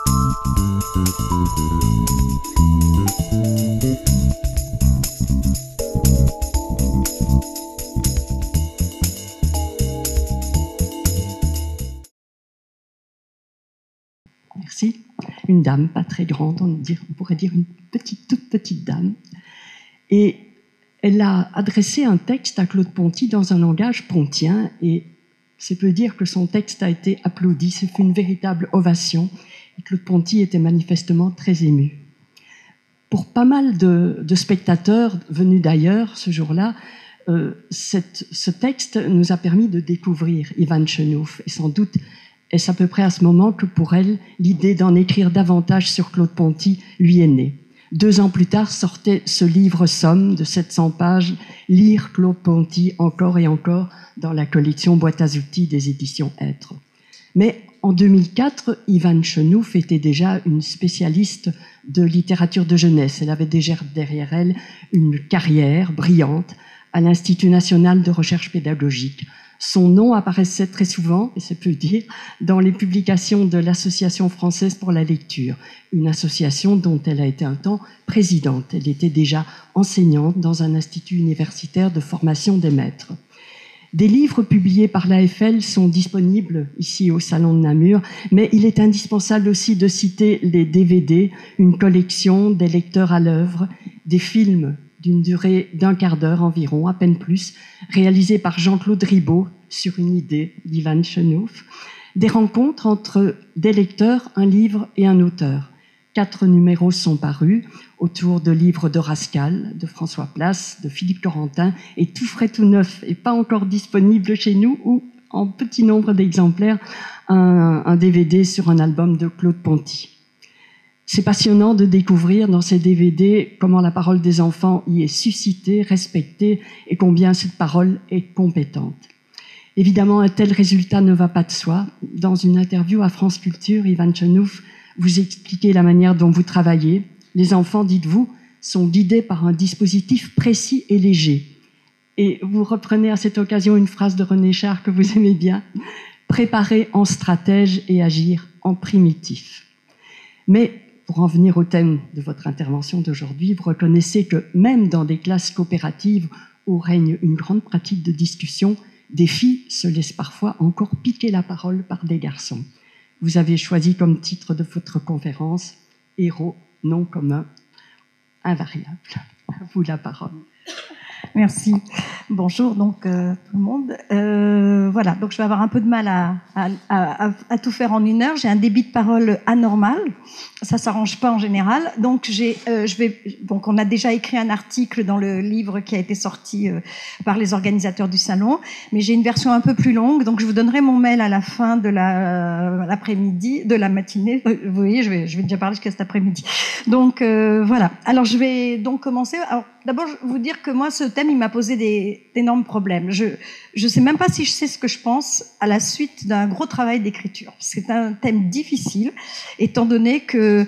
Merci. Une dame, pas très grande, on pourrait dire une toute petite dame. Et elle a adressé un texte à Claude Ponty dans un langage pontien, et c'est peu dire que son texte a été applaudi. Ce fut une véritable ovation, et Claude Ponty était manifestement très ému. Pour pas mal de spectateurs venus d'ailleurs ce jour-là, ce texte nous a permis de découvrir Ivan Chenouf, et sans doute est-ce à peu près à ce moment que pour elle, l'idée d'en écrire davantage sur Claude Ponty lui est née. 2 ans plus tard sortait ce livre somme de 700 pages, Lire Claude Ponty encore et encore, dans la collection Boîte à outils des éditions Être. Mais en 2004, Ivan Chenouf était déjà une spécialiste de littérature de jeunesse. Elle avait déjà derrière elle une carrière brillante à l'Institut national de recherche pédagogique. Son nom apparaissait très souvent, et c'est peu dire, dans les publications de l'Association française pour la lecture, une association dont elle a été un temps présidente. Elle était déjà enseignante dans un institut universitaire de formation des maîtres. Des livres publiés par l'AFL sont disponibles ici au Salon de Namur, mais il est indispensable aussi de citer les DVD, une collection des lecteurs à l'œuvre, des films d'une durée d'1 quart d'heure environ, à peine plus, réalisé par Jean-Claude Ribaud sur une idée d'Ivan Chenouf, des rencontres entre des lecteurs, un livre et un auteur. 4 numéros sont parus autour de livres de Rascal, de François Place, de Philippe Corentin, et tout frais, tout neuf, et pas encore disponible chez nous, ou en petit nombre d'exemplaires, un DVD sur un album de Claude Ponty. C'est passionnant de découvrir dans ces DVD comment la parole des enfants y est suscitée, respectée, et combien cette parole est compétente. Évidemment, un tel résultat ne va pas de soi. Dans une interview à France Culture, Ivan Chenouf, vous expliquez la manière dont vous travaillez. Les enfants, dites-vous, sont guidés par un dispositif précis et léger. Et vous reprenez à cette occasion une phrase de René Char que vous aimez bien, « Préparer en stratège et agir en primitif ». Mais pour en venir au thème de votre intervention d'aujourd'hui, vous reconnaissez que même dans des classes coopératives où règne une grande pratique de discussion, des filles se laissent parfois encore piquer la parole par des garçons. Vous avez choisi comme titre de votre conférence « Héros, nom commun, invariable ». À vous la parole. Merci. Bonjour donc tout le monde. Voilà, donc je vais avoir un peu de mal à tout faire en 1 heure. J'ai un débit de parole anormal. Ça s'arrange pas en général. Donc donc on a déjà écrit un article dans le livre qui a été sorti par les organisateurs du salon, mais j'ai une version un peu plus longue. Donc je vous donnerai mon mail à la fin de l'après-midi, de la matinée. Vous voyez, je vais déjà parler jusqu'à cet après-midi. Donc voilà. Alors je vais donc commencer. Alors d'abord, je vais vous dire que moi, ce thème, il m'a posé d'énormes problèmes. Je sais même pas si je sais ce que je pense à la suite d'un gros travail d'écriture. C'est un thème difficile, étant donné que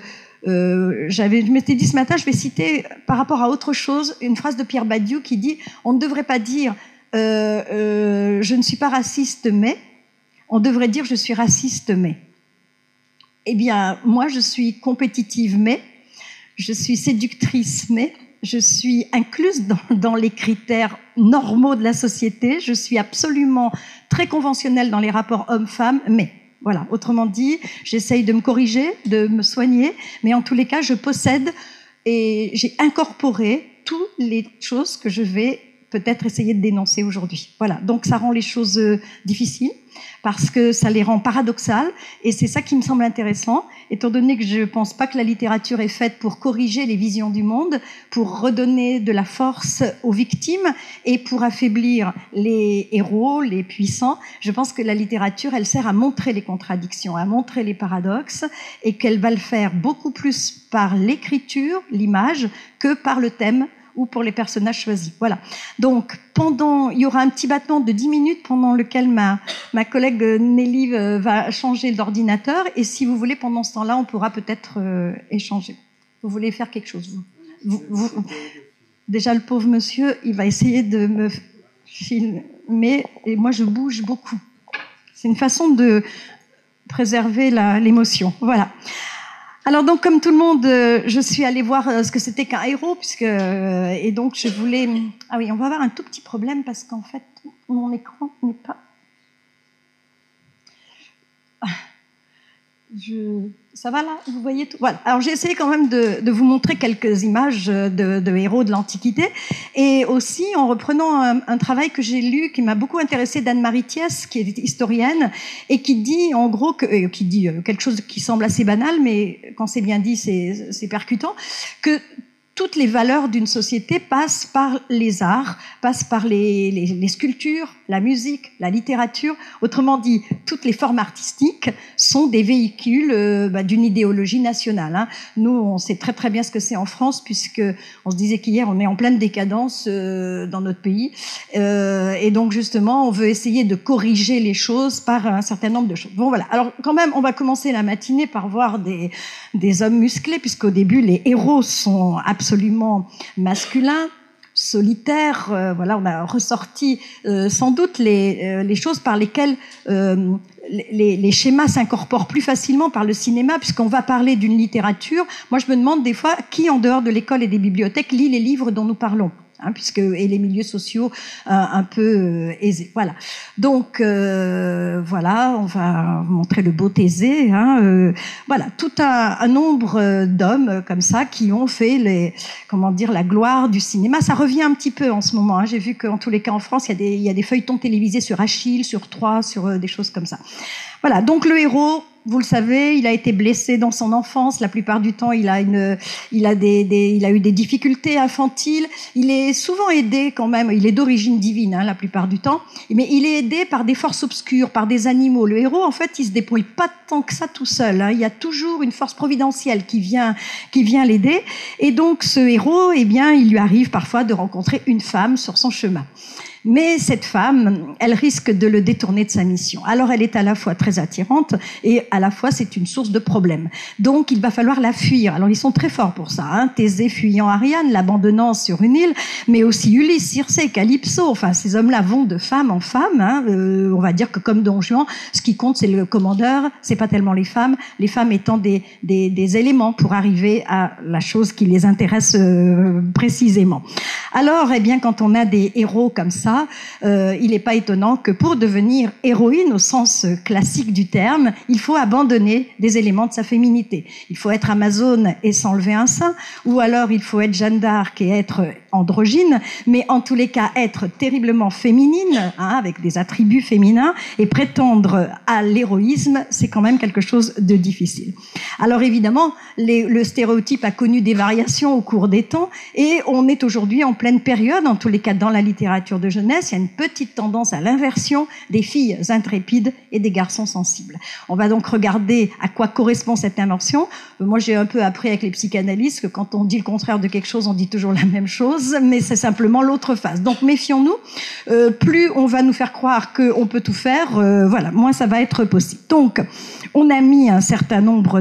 je m'étais dit ce matin, je vais citer par rapport à autre chose une phrase de Pierre Badiou qui dit « On ne devrait pas dire je ne suis pas raciste, mais on devrait dire je suis raciste, mais ». Eh bien, moi, je suis compétitive, mais je suis séductrice, mais je suis incluse dans les critères normaux de la société. Je suis absolument très conventionnelle dans les rapports hommes-femmes, mais voilà. Autrement dit, j'essaye de me corriger, de me soigner, mais en tous les cas, je possède et j'ai incorporé toutes les choses que je vais peut-être essayer de dénoncer aujourd'hui. Voilà. Donc, ça rend les choses difficiles parce que ça les rend paradoxales et c'est ça qui me semble intéressant, étant donné que je ne pense pas que la littérature est faite pour corriger les visions du monde, pour redonner de la force aux victimes et pour affaiblir les héros, les puissants. Je pense que la littérature, elle sert à montrer les contradictions, à montrer les paradoxes et qu'elle va le faire beaucoup plus par l'écriture, l'image, que par le thème ou pour les personnages choisis. Voilà. Donc, il y aura un petit battement de 10 minutes pendant lequel ma collègue Nelly va changer d'ordinateur. Et si vous voulez, pendant ce temps-là, on pourra peut-être échanger. Vous voulez faire quelque chose, vous Déjà, le pauvre monsieur, il va essayer de me filmer et moi, je bouge beaucoup. C'est une façon de préserver l'émotion. Voilà. Alors donc comme tout le monde, je suis allée voir ce que c'était qu'un héros, et donc je voulais. Ah oui, on va avoir un tout petit problème parce qu'en fait mon écran n'est pas. Ça va là? Vous voyez tout? Voilà. Alors j'ai essayé quand même de vous montrer quelques images de héros de l'Antiquité, et aussi en reprenant un travail que j'ai lu qui m'a beaucoup intéressé d'Anne-Marie Thiès, qui est historienne, et qui dit en gros qui dit quelque chose qui semble assez banal, mais quand c'est bien dit, c'est percutant, que toutes les valeurs d'une société passent par les arts, passent par les sculptures, la musique, la littérature. Autrement dit, toutes les formes artistiques sont des véhicules d'une idéologie nationale. Hein. Nous, on sait très très bien ce que c'est en France, puisque on se disait qu'hier, on est en pleine décadence dans notre pays. Et donc, justement, on veut essayer de corriger les choses par un certain nombre de choses. Bon, voilà. Alors, quand même, on va commencer la matinée par voir des hommes musclés, puisqu'au début, les héros sont absolument masculins, solitaires. Voilà, on a ressorti sans doute les choses par lesquelles les schémas s'incorporent plus facilement par le cinéma, puisqu'on va parler d'une littérature. Moi, je me demande des fois qui, en dehors de l'école et des bibliothèques, lit les livres dont nous parlons. Et les milieux sociaux un peu aisés. Voilà. Donc voilà, on va montrer le beau Thésée. Voilà, tout un nombre d'hommes comme ça qui ont fait la gloire du cinéma. Ça revient un petit peu en ce moment. J'ai vu qu'en tous les cas en France, il y a des feuilletons télévisés sur Achille, sur Troie, sur des choses comme ça. Voilà. Donc le héros. Vous le savez, il a été blessé dans son enfance. La plupart du temps, il a eu des difficultés infantiles. Il est souvent aidé quand même. Il est d'origine divine, la plupart du temps. Mais il est aidé par des forces obscures, par des animaux. Le héros, en fait, il se débrouille pas tant que ça tout seul. Il y a toujours une force providentielle qui vient l'aider. Et donc, ce héros, il lui arrive parfois de rencontrer une femme sur son chemin. Mais cette femme, elle risque de le détourner de sa mission. Alors elle est à la fois très attirante et à la fois c'est une source de problèmes. Donc il va falloir la fuir. Alors ils sont très forts pour ça. Thésée fuyant Ariane, l'abandonnant sur une île, mais aussi Ulysse, Circé, Calypso. Enfin ces hommes-là vont de femme en femme. On va dire que comme Don Juan, ce qui compte c'est le commandeur, c'est pas tellement les femmes étant des éléments pour arriver à la chose qui les intéresse précisément. Alors quand on a des héros comme ça, il n'est pas étonnant que pour devenir héroïne au sens classique du terme, il faut abandonner des éléments de sa féminité. Il faut être amazone et s'enlever un sein, ou alors il faut être Jeanne d'Arc et être androgyne, mais en tous les cas être terriblement féminine, avec des attributs féminins, et prétendre à l'héroïsme, c'est quand même quelque chose de difficile. Alors évidemment, le stéréotype a connu des variations au cours des temps, et on est aujourd'hui en pleine période, en tous les cas dans la littérature de jeunesse, il y a une petite tendance à l'inversion des filles intrépides et des garçons sensibles. On va donc regarder à quoi correspond cette inversion. Moi, j'ai un peu appris avec les psychanalystes que quand on dit le contraire de quelque chose, on dit toujours la même chose, mais c'est simplement l'autre face. Donc, méfions-nous. Plus on va nous faire croire qu'on peut tout faire, moins ça va être possible. Donc, on a mis un certain nombre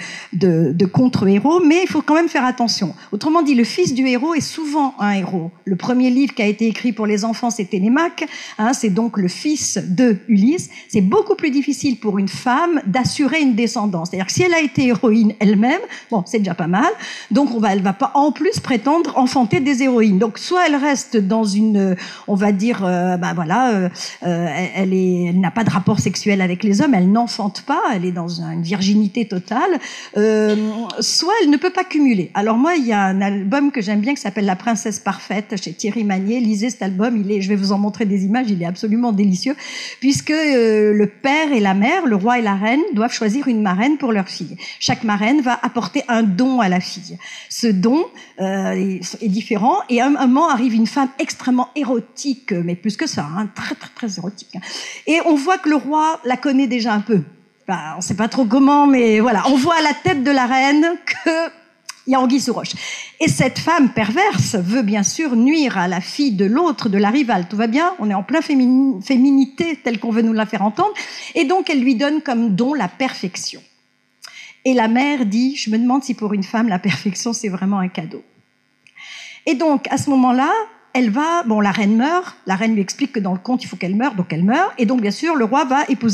de contre-héros, mais il faut quand même faire attention. Autrement dit, le fils du héros est souvent un héros. Le premier livre qui a été écrit pour les enfants, c'est Télémaque, c'est donc le fils de Ulysse. C'est beaucoup plus difficile pour une femme d'assurer une descendance. C'est-à-dire que si elle a été héroïne elle-même, c'est déjà pas mal. Donc elle va pas en plus prétendre enfanter des héroïnes. Donc soit elle reste dans une, on va dire, elle n'a pas de rapport sexuel avec les hommes, elle n'enfante pas, elle est dans une virginité totale. Soit elle ne peut pas cumuler. Alors moi, il y a un album que j'aime bien qui s'appelle La Princesse Parfaite chez Thierry Magnier. Lisez cet album, je vais vous en montrer des images, il est absolument délicieux, puisque le père et la mère, le roi et la reine, doivent choisir une marraine pour leur fille. Chaque marraine va apporter un don à la fille. Ce don est différent, et à un moment arrive une femme extrêmement érotique, mais plus que ça, très très très érotique. Et on voit que le roi la connaît déjà un peu. On ne sait pas trop comment, mais voilà, on voit à la tête de la reine que il y a anguille sous roche. Et cette femme perverse veut bien sûr nuire à la fille de l'autre, de la rivale. Tout va bien, on est en plein féminité telle qu'on veut nous la faire entendre. Et donc elle lui donne comme don la perfection. Et la mère dit, je me demande si pour une femme la perfection c'est vraiment un cadeau. Et donc à ce moment-là, la reine meurt, la reine lui explique que dans le conte il faut qu'elle meure, donc elle meurt, et donc bien sûr le roi va épouser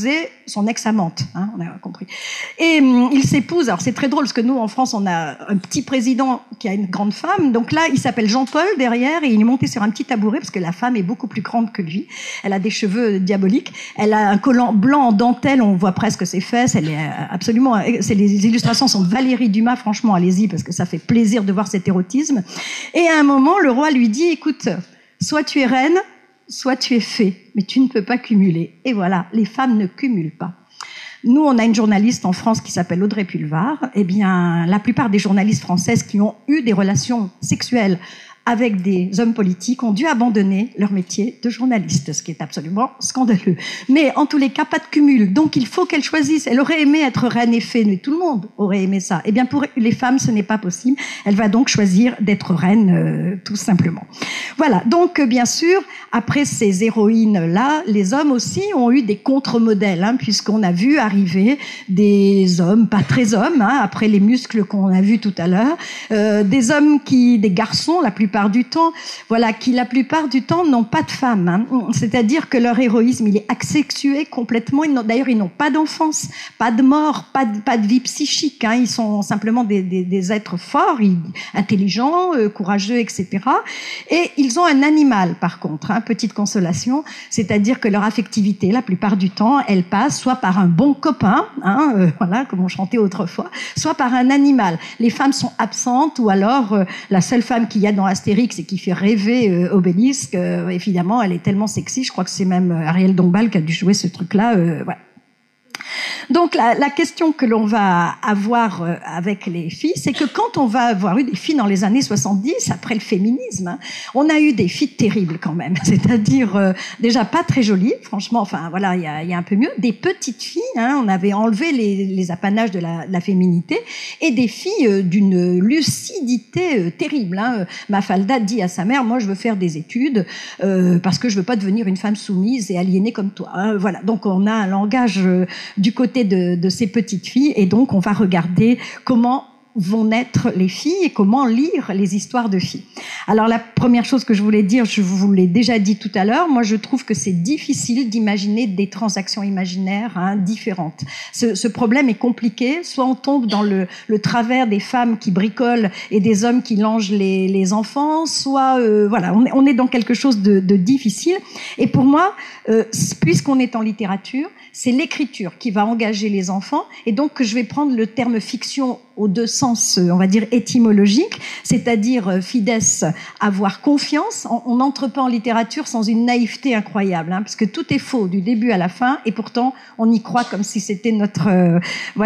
son ex-amante, hein, on a compris. Et il s'épouse. Alors c'est très drôle parce que nous en France on a un petit président qui a une grande femme. Donc là il s'appelle Jean-Paul derrière et il est monté sur un petit tabouret parce que la femme est beaucoup plus grande que lui. Elle a des cheveux diaboliques. Elle a un collant blanc en dentelle. On voit presque ses fesses. Elle est absolument. Les illustrations sont de Valérie Dumas. Franchement allez-y parce que ça fait plaisir de voir cet érotisme. Et à un moment le roi lui dit écoute, soit tu es reine, soit tu es fée, mais tu ne peux pas cumuler. Et voilà, les femmes ne cumulent pas. Nous, on a une journaliste en France qui s'appelle Audrey Pulvar. Eh bien, la plupart des journalistes françaises qui ont eu des relations sexuelles avec des hommes politiques ont dû abandonner leur métier de journaliste, ce qui est absolument scandaleux. Mais en tous les cas, pas de cumul. Donc il faut qu'elle choisisse. Elle aurait aimé être reine et fée, mais tout le monde aurait aimé ça. Eh bien pour les femmes, ce n'est pas possible. Elle va donc choisir d'être reine, tout simplement. Voilà. Donc bien sûr, après ces héroïnes-là, les hommes aussi ont eu des contre-modèles, hein, puisqu'on a vu arriver des hommes, pas très hommes, hein, après les muscles qu'on a vus tout à l'heure, des garçons, la plupart du temps, voilà, qui la plupart du temps n'ont pas de femmes, hein. C'est-à-dire que leur héroïsme, il est asexué complètement. D'ailleurs, ils n'ont pas d'enfance, pas de mort, pas de vie psychique, hein. Ils sont simplement des êtres forts, intelligents, courageux, etc. Et ils ont un animal, par contre, hein, petite consolation, c'est-à-dire que leur affectivité, la plupart du temps, elle passe soit par un bon copain, hein, voilà, comme on chantait autrefois, soit par un animal. Les femmes sont absentes, ou alors la seule femme qu'il y a dans Astérix et qui fait rêver Obélisque, évidemment, elle est tellement sexy, je crois que c'est même Ariel Dombal qui a dû jouer ce truc-là, voilà. Donc la question que l'on va avoir avec les filles, c'est que quand on va avoir eu des filles dans les années 70, après le féminisme, hein, on a eu des filles terribles quand même, c'est-à-dire déjà pas très jolies, franchement, enfin voilà, il y a un peu mieux, des petites filles, hein, on avait enlevé les apanages de la féminité, et des filles d'une lucidité terrible, hein. Mafalda dit à sa mère, moi je veux faire des études parce que je veux pas devenir une femme soumise et aliénée comme toi, hein. Voilà, donc on a un langage du côté de ces petites filles, et donc on va regarder comment vont naître les filles et comment lire les histoires de filles. Alors la première chose que je voulais dire, je vous l'ai déjà dit tout à l'heure, moi je trouve que c'est difficile d'imaginer des transactions imaginaires, hein, différentes. Ce problème est compliqué, soit on tombe dans le travers des femmes qui bricolent et des hommes qui langent les enfants, soit voilà, on est dans quelque chose de difficile. Et pour moi, puisqu'on est en littérature, c'est l'écriture qui va engager les enfants, et donc je vais prendre le terme fiction aux deux sens, on va dire étymologiques, c'est-à-dire fides, avoir confiance. On n'entre pas en littérature sans une naïveté incroyable, hein, parce que tout est faux du début à la fin, et pourtant on y croit comme si c'était notre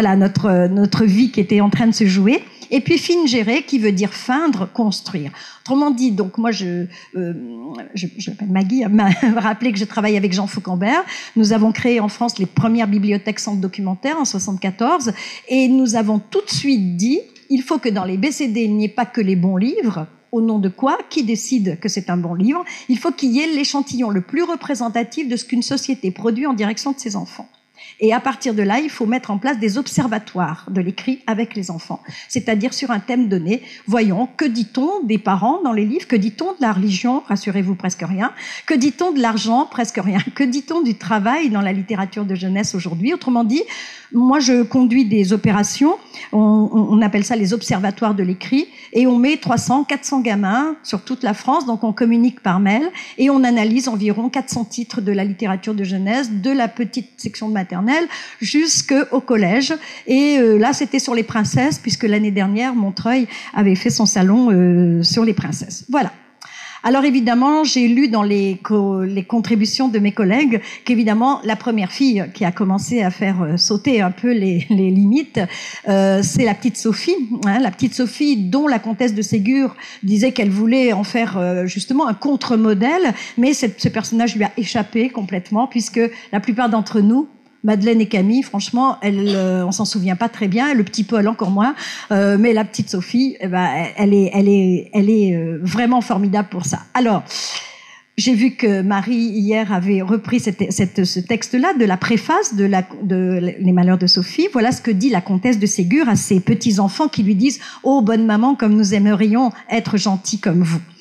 vie qui était en train de se jouer. Et puis fingere, qui veut dire feindre, construire. Autrement dit, donc moi je m'appelle Maggie, m'a rappelé que je travaille avec Jean Fauquembert. Nous avons créé en France les premières bibliothèques centres documentaires en 74, et nous avons tout de suite dit, il faut que dans les BCD, il n'y ait pas que les bons livres. Au nom de quoi? Qui décide que c'est un bon livre? Il faut qu'il y ait l'échantillon le plus représentatif de ce qu'une société produit en direction de ses enfants. Et à partir de là, il faut mettre en place des observatoires de l'écrit avec les enfants, c'est-à-dire sur un thème donné. Voyons, que dit-on des parents dans les livres? Que dit-on de la religion? Rassurez-vous, presque rien. Que dit-on de l'argent? Presque rien. Que dit-on du travail dans la littérature de jeunesse aujourd'hui? Autrement dit, moi je conduis des opérations, on appelle ça les observatoires de l'écrit, et on met 300, 400 gamins sur toute la France, donc on communique par mail, et on analyse environ 400 titres de la littérature de jeunesse, de la petite section de maternelle jusqu'au collège. Et là, c'était sur les princesses, puisque l'année dernière, Montreuil avait fait son salon sur les princesses. Voilà. Alors évidemment, j'ai lu dans les contributions de mes collègues qu'évidemment, la première fille qui a commencé à faire sauter un peu les limites, c'est la petite Sophie, hein, la petite Sophie dont la comtesse de Ségur disait qu'elle voulait en faire justement un contre-modèle, mais ce personnage lui a échappé complètement, puisque la plupart d'entre nous, Madeleine et Camille, franchement, on s'en souvient pas très bien. Le petit Paul encore moins, mais la petite Sophie, eh ben, elle est vraiment formidable pour ça. Alors, j'ai vu que Marie hier avait repris ce texte-là de la préface de Les Malheurs de Sophie. Voilà ce que dit la comtesse de Ségur à ses petits enfants qui lui disent: "Oh bonne maman, comme nous aimerions être gentils comme vous."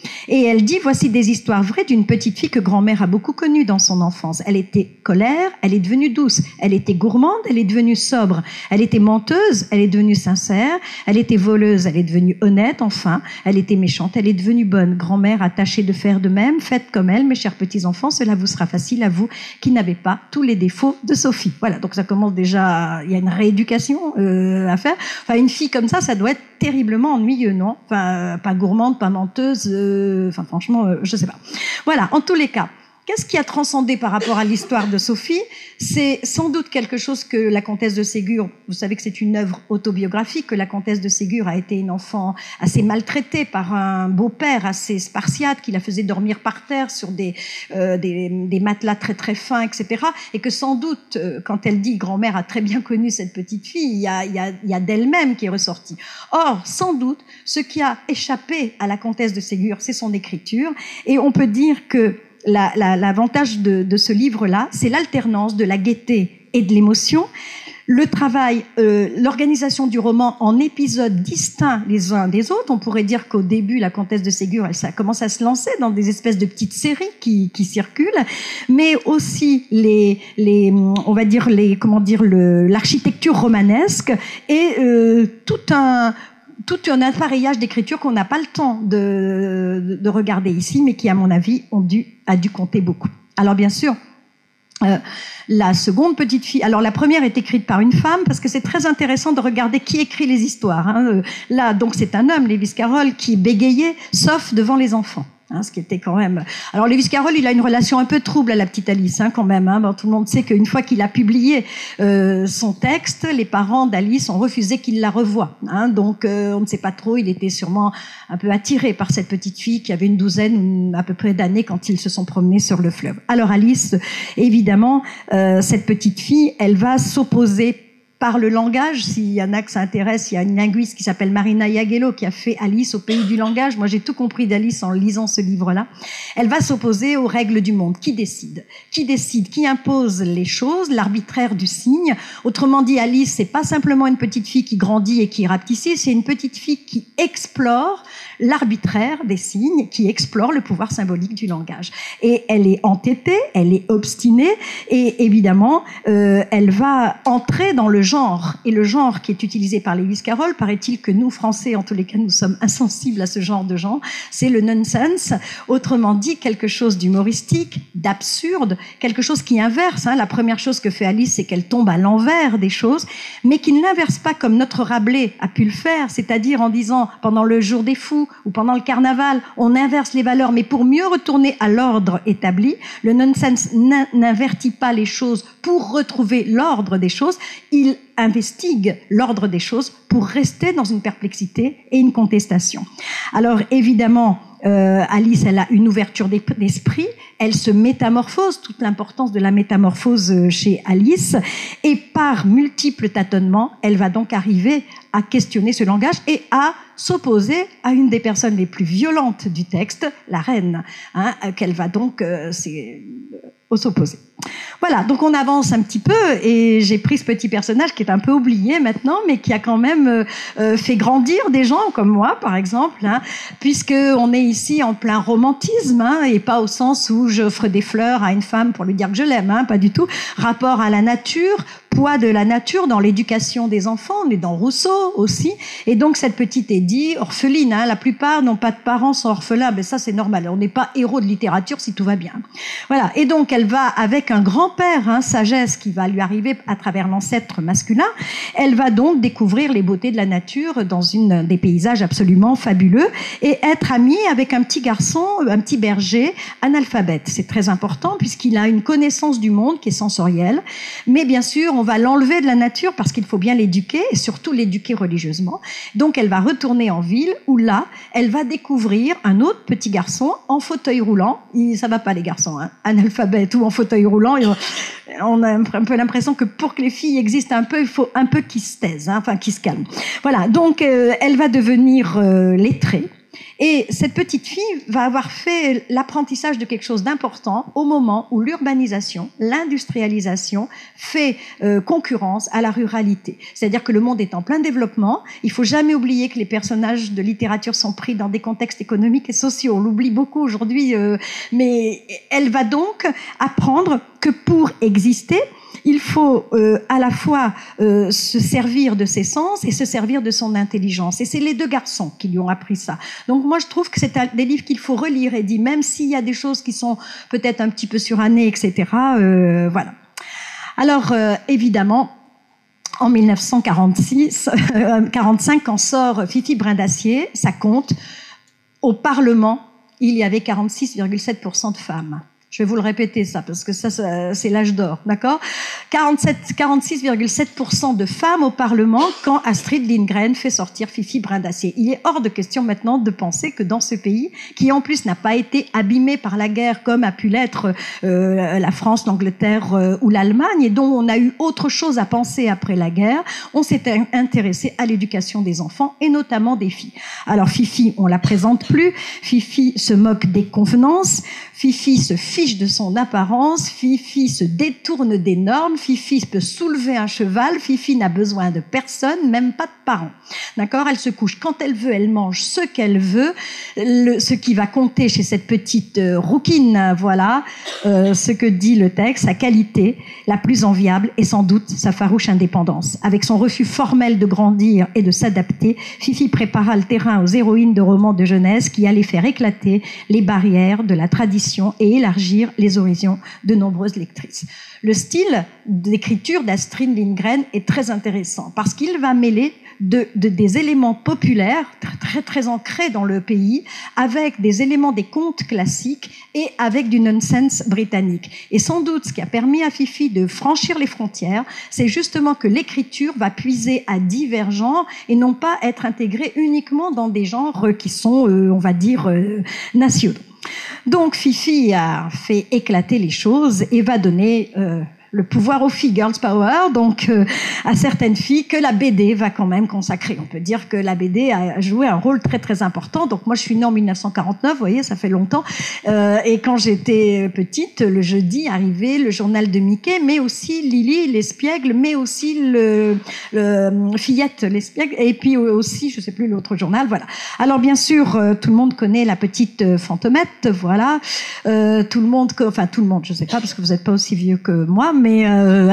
Et elle dit, voici des histoires vraies d'une petite fille que grand-mère a beaucoup connue dans son enfance. Elle était colère, elle est devenue douce. Elle était gourmande, elle est devenue sobre. Elle était menteuse, elle est devenue sincère. Elle était voleuse, elle est devenue honnête. Enfin, elle était méchante, elle est devenue bonne. Grand-mère a tâché de faire de même. Faites comme elle, mes chers petits-enfants. Cela vous sera facile à vous qui n'avez pas tous les défauts de Sophie. Voilà, donc ça commence déjà, il y a une rééducation à faire. Enfin, une fille comme ça doit être terriblement ennuyeux, non? Enfin, pas gourmande, pas menteuse, enfin franchement, je sais pas. Voilà, en tous les cas, qu'est-ce qui a transcendé par rapport à l'histoire de Sophie? C'est sans doute quelque chose que la comtesse de Ségur, vous savez que c'est une œuvre autobiographique, que la comtesse de Ségur a été une enfant assez maltraitée par un beau-père assez spartiate qui la faisait dormir par terre sur des matelas très très fins, etc. Et que sans doute, quand elle dit grand-mère a très bien connu cette petite fille, il y a d'elle-même qui est ressorti. Or, sans doute, ce qui a échappé à la comtesse de Ségur, c'est son écriture. Et on peut dire que l'avantage de ce livre-là, c'est l'alternance de la gaieté et de l'émotion. Le travail, l'organisation du roman en épisodes distincts les uns des autres. On pourrait dire qu'au début, la comtesse de Ségur, ça commence à se lancer dans des espèces de petites séries qui circulent, mais aussi on va dire l'architecture romanesque et tout un appareillage d'écriture qu'on n'a pas le temps de regarder ici, mais qui, à mon avis, a dû compter beaucoup. Alors, bien sûr, la seconde petite fille, alors la première est écrite par une femme, parce que c'est très intéressant de regarder qui écrit les histoires. Hein. Là, donc, c'est un homme, Lewis Carroll, qui bégayait, sauf devant les enfants. Hein, ce qui était quand même... Alors, Lewis Carroll, il a une relation un peu trouble à la petite Alice, hein, quand même. Hein. Bon, tout le monde sait qu'une fois qu'il a publié son texte, les parents d'Alice ont refusé qu'il la revoie. Hein. Donc, on ne sait pas trop, il était sûrement un peu attiré par cette petite fille qui avait une douzaine à peu près d'années quand ils se sont promenés sur le fleuve. Alors, Alice, évidemment, cette petite fille, elle va s'opposer par le langage. S'il y en a que ça intéresse, il y a une linguiste qui s'appelle Marina Iagello qui a fait Alice au pays du langage. Moi, j'ai tout compris d'Alice en lisant ce livre-là. Elle va s'opposer aux règles du monde. Qui décide? Qui impose les choses? L'arbitraire du signe. Autrement dit, Alice, c'est pas simplement une petite fille qui grandit et qui est rapetissée, c'est une petite fille qui explore l'arbitraire des signes, qui explore le pouvoir symbolique du langage. Et elle est entêtée, elle est obstinée, et évidemment, elle va entrer dans le genre. Et le genre qui est utilisé par Lewis Carroll, paraît-il que nous, Français, en tous les cas, nous sommes insensibles à ce genre de genre, c'est le nonsense, autrement dit, quelque chose d'humoristique, d'absurde, quelque chose qui inverse. Hein. La première chose que fait Alice, c'est qu'elle tombe à l'envers des choses, mais qui ne l'inverse pas comme notre Rabelais a pu le faire, c'est-à-dire en disant, pendant le jour des fous, ou pendant le carnaval, on inverse les valeurs, mais pour mieux retourner à l'ordre établi. Le nonsense n'invertit pas les choses pour retrouver l'ordre des choses, il investigue l'ordre des choses pour rester dans une perplexité et une contestation. Alors évidemment, Alice, elle a une ouverture d'esprit, elle se métamorphose, toute l'importance de la métamorphose chez Alice, et par multiples tâtonnements, elle va donc arriver à questionner ce langage et à s'opposer à une des personnes les plus violentes du texte, la reine, hein, qu'elle va donc s'opposer. Voilà, donc on avance un petit peu et j'ai pris ce petit personnage qui est un peu oublié maintenant, mais qui a quand même fait grandir des gens comme moi, par exemple, hein, puisqu'on est ici en plein romantisme, hein, et pas au sens où j'offre des fleurs à une femme pour lui dire que je l'aime, hein, pas du tout. Rapport à la nature, poids de la nature dans l'éducation des enfants, on est dans Rousseau aussi, et donc cette petite Édie, orpheline, hein, la plupart n'ont pas de parents, sont orphelins, mais ça c'est normal, on n'est pas héros de littérature si tout va bien. Voilà, et donc elle va avec un grand-père, hein, sagesse qui va lui arriver à travers l'ancêtre masculin, elle va donc découvrir les beautés de la nature dans des paysages absolument fabuleux, et être amie avec un petit garçon, un petit berger, analphabète. C'est très important puisqu'il a une connaissance du monde qui est sensorielle, mais bien sûr, on va l'enlever de la nature parce qu'il faut bien l'éduquer, et surtout l'éduquer religieusement. Donc elle va retourner en ville où là, elle va découvrir un autre petit garçon en fauteuil roulant. Ça va pas les garçons, hein, analphabète ou en fauteuil roulant. On a un peu l'impression que pour que les filles existent un peu, il faut un peu qu'ils se taisent, hein, enfin qu'ils se calment. Voilà, donc elle va devenir lettrée. Et cette petite fille va avoir fait l'apprentissage de quelque chose d'important au moment où l'urbanisation, l'industrialisation fait concurrence à la ruralité. C'est-à-dire que le monde est en plein développement. Il faut jamais oublier que les personnages de littérature sont pris dans des contextes économiques et sociaux. On l'oublie beaucoup aujourd'hui, mais elle va donc apprendre que pour exister, il faut à la fois se servir de ses sens et se servir de son intelligence. Et c'est les deux garçons qui lui ont appris ça. Donc moi, je trouve que c'est des livres qu'il faut relire et dire, même s'il y a des choses qui sont peut-être un petit peu surannées, etc. Voilà. Alors, évidemment, en 1945, quand sort Fifi Brin d'Acier, ça compte. Au Parlement, il y avait 46,7% de femmes. Je vais vous le répéter ça, parce que ça c'est l'âge d'or, d'accord ? 46,7% de femmes au Parlement quand Astrid Lindgren fait sortir Fifi Brin d'Acier. Il est hors de question maintenant de penser que dans ce pays, qui en plus n'a pas été abîmé par la guerre comme a pu l'être la France, l'Angleterre ou l'Allemagne, et dont on a eu autre chose à penser après la guerre, on s'est intéressé à l'éducation des enfants, et notamment des filles. Alors Fifi, on la présente plus, Fifi se moque des convenances, Fifi se fiche de son apparence, Fifi se détourne des normes, Fifi peut soulever un cheval, Fifi n'a besoin de personne, même pas de parents. D'accord ? Elle se couche quand elle veut, elle mange ce qu'elle veut. Ce qui va compter chez cette petite rouquine, voilà, ce que dit le texte, sa qualité la plus enviable est sans doute sa farouche indépendance. Avec son refus formel de grandir et de s'adapter, Fifi prépara le terrain aux héroïnes de romans de jeunesse qui allaient faire éclater les barrières de la tradition et élargir les horizons de nombreuses lectrices. Le style d'écriture d'Astrid Lindgren est très intéressant parce qu'il va mêler des éléments populaires très, très ancrés dans le pays avec des éléments des contes classiques et avec du nonsense britannique. Et sans doute, ce qui a permis à Fifi de franchir les frontières, c'est justement que l'écriture va puiser à divers genres et non pas être intégrée uniquement dans des genres qui sont, on va dire, nationaux. Donc Fifi a fait éclater les choses et va donner le pouvoir aux filles, girls power, donc à certaines filles que la BD va quand même consacrer. On peut dire que la BD a joué un rôle très très important. Donc moi je suis née en 1949, vous voyez, ça fait longtemps. Et quand j'étais petite, le jeudi arrivait le journal de Mickey, mais aussi Lily l'espiègle, mais aussi le Fillette l'espiègle, et puis aussi, je sais plus l'autre journal, voilà. Alors bien sûr, tout le monde connaît la petite Fantomette, voilà. Tout le monde, je sais pas parce que vous n'êtes pas aussi vieux que moi, mais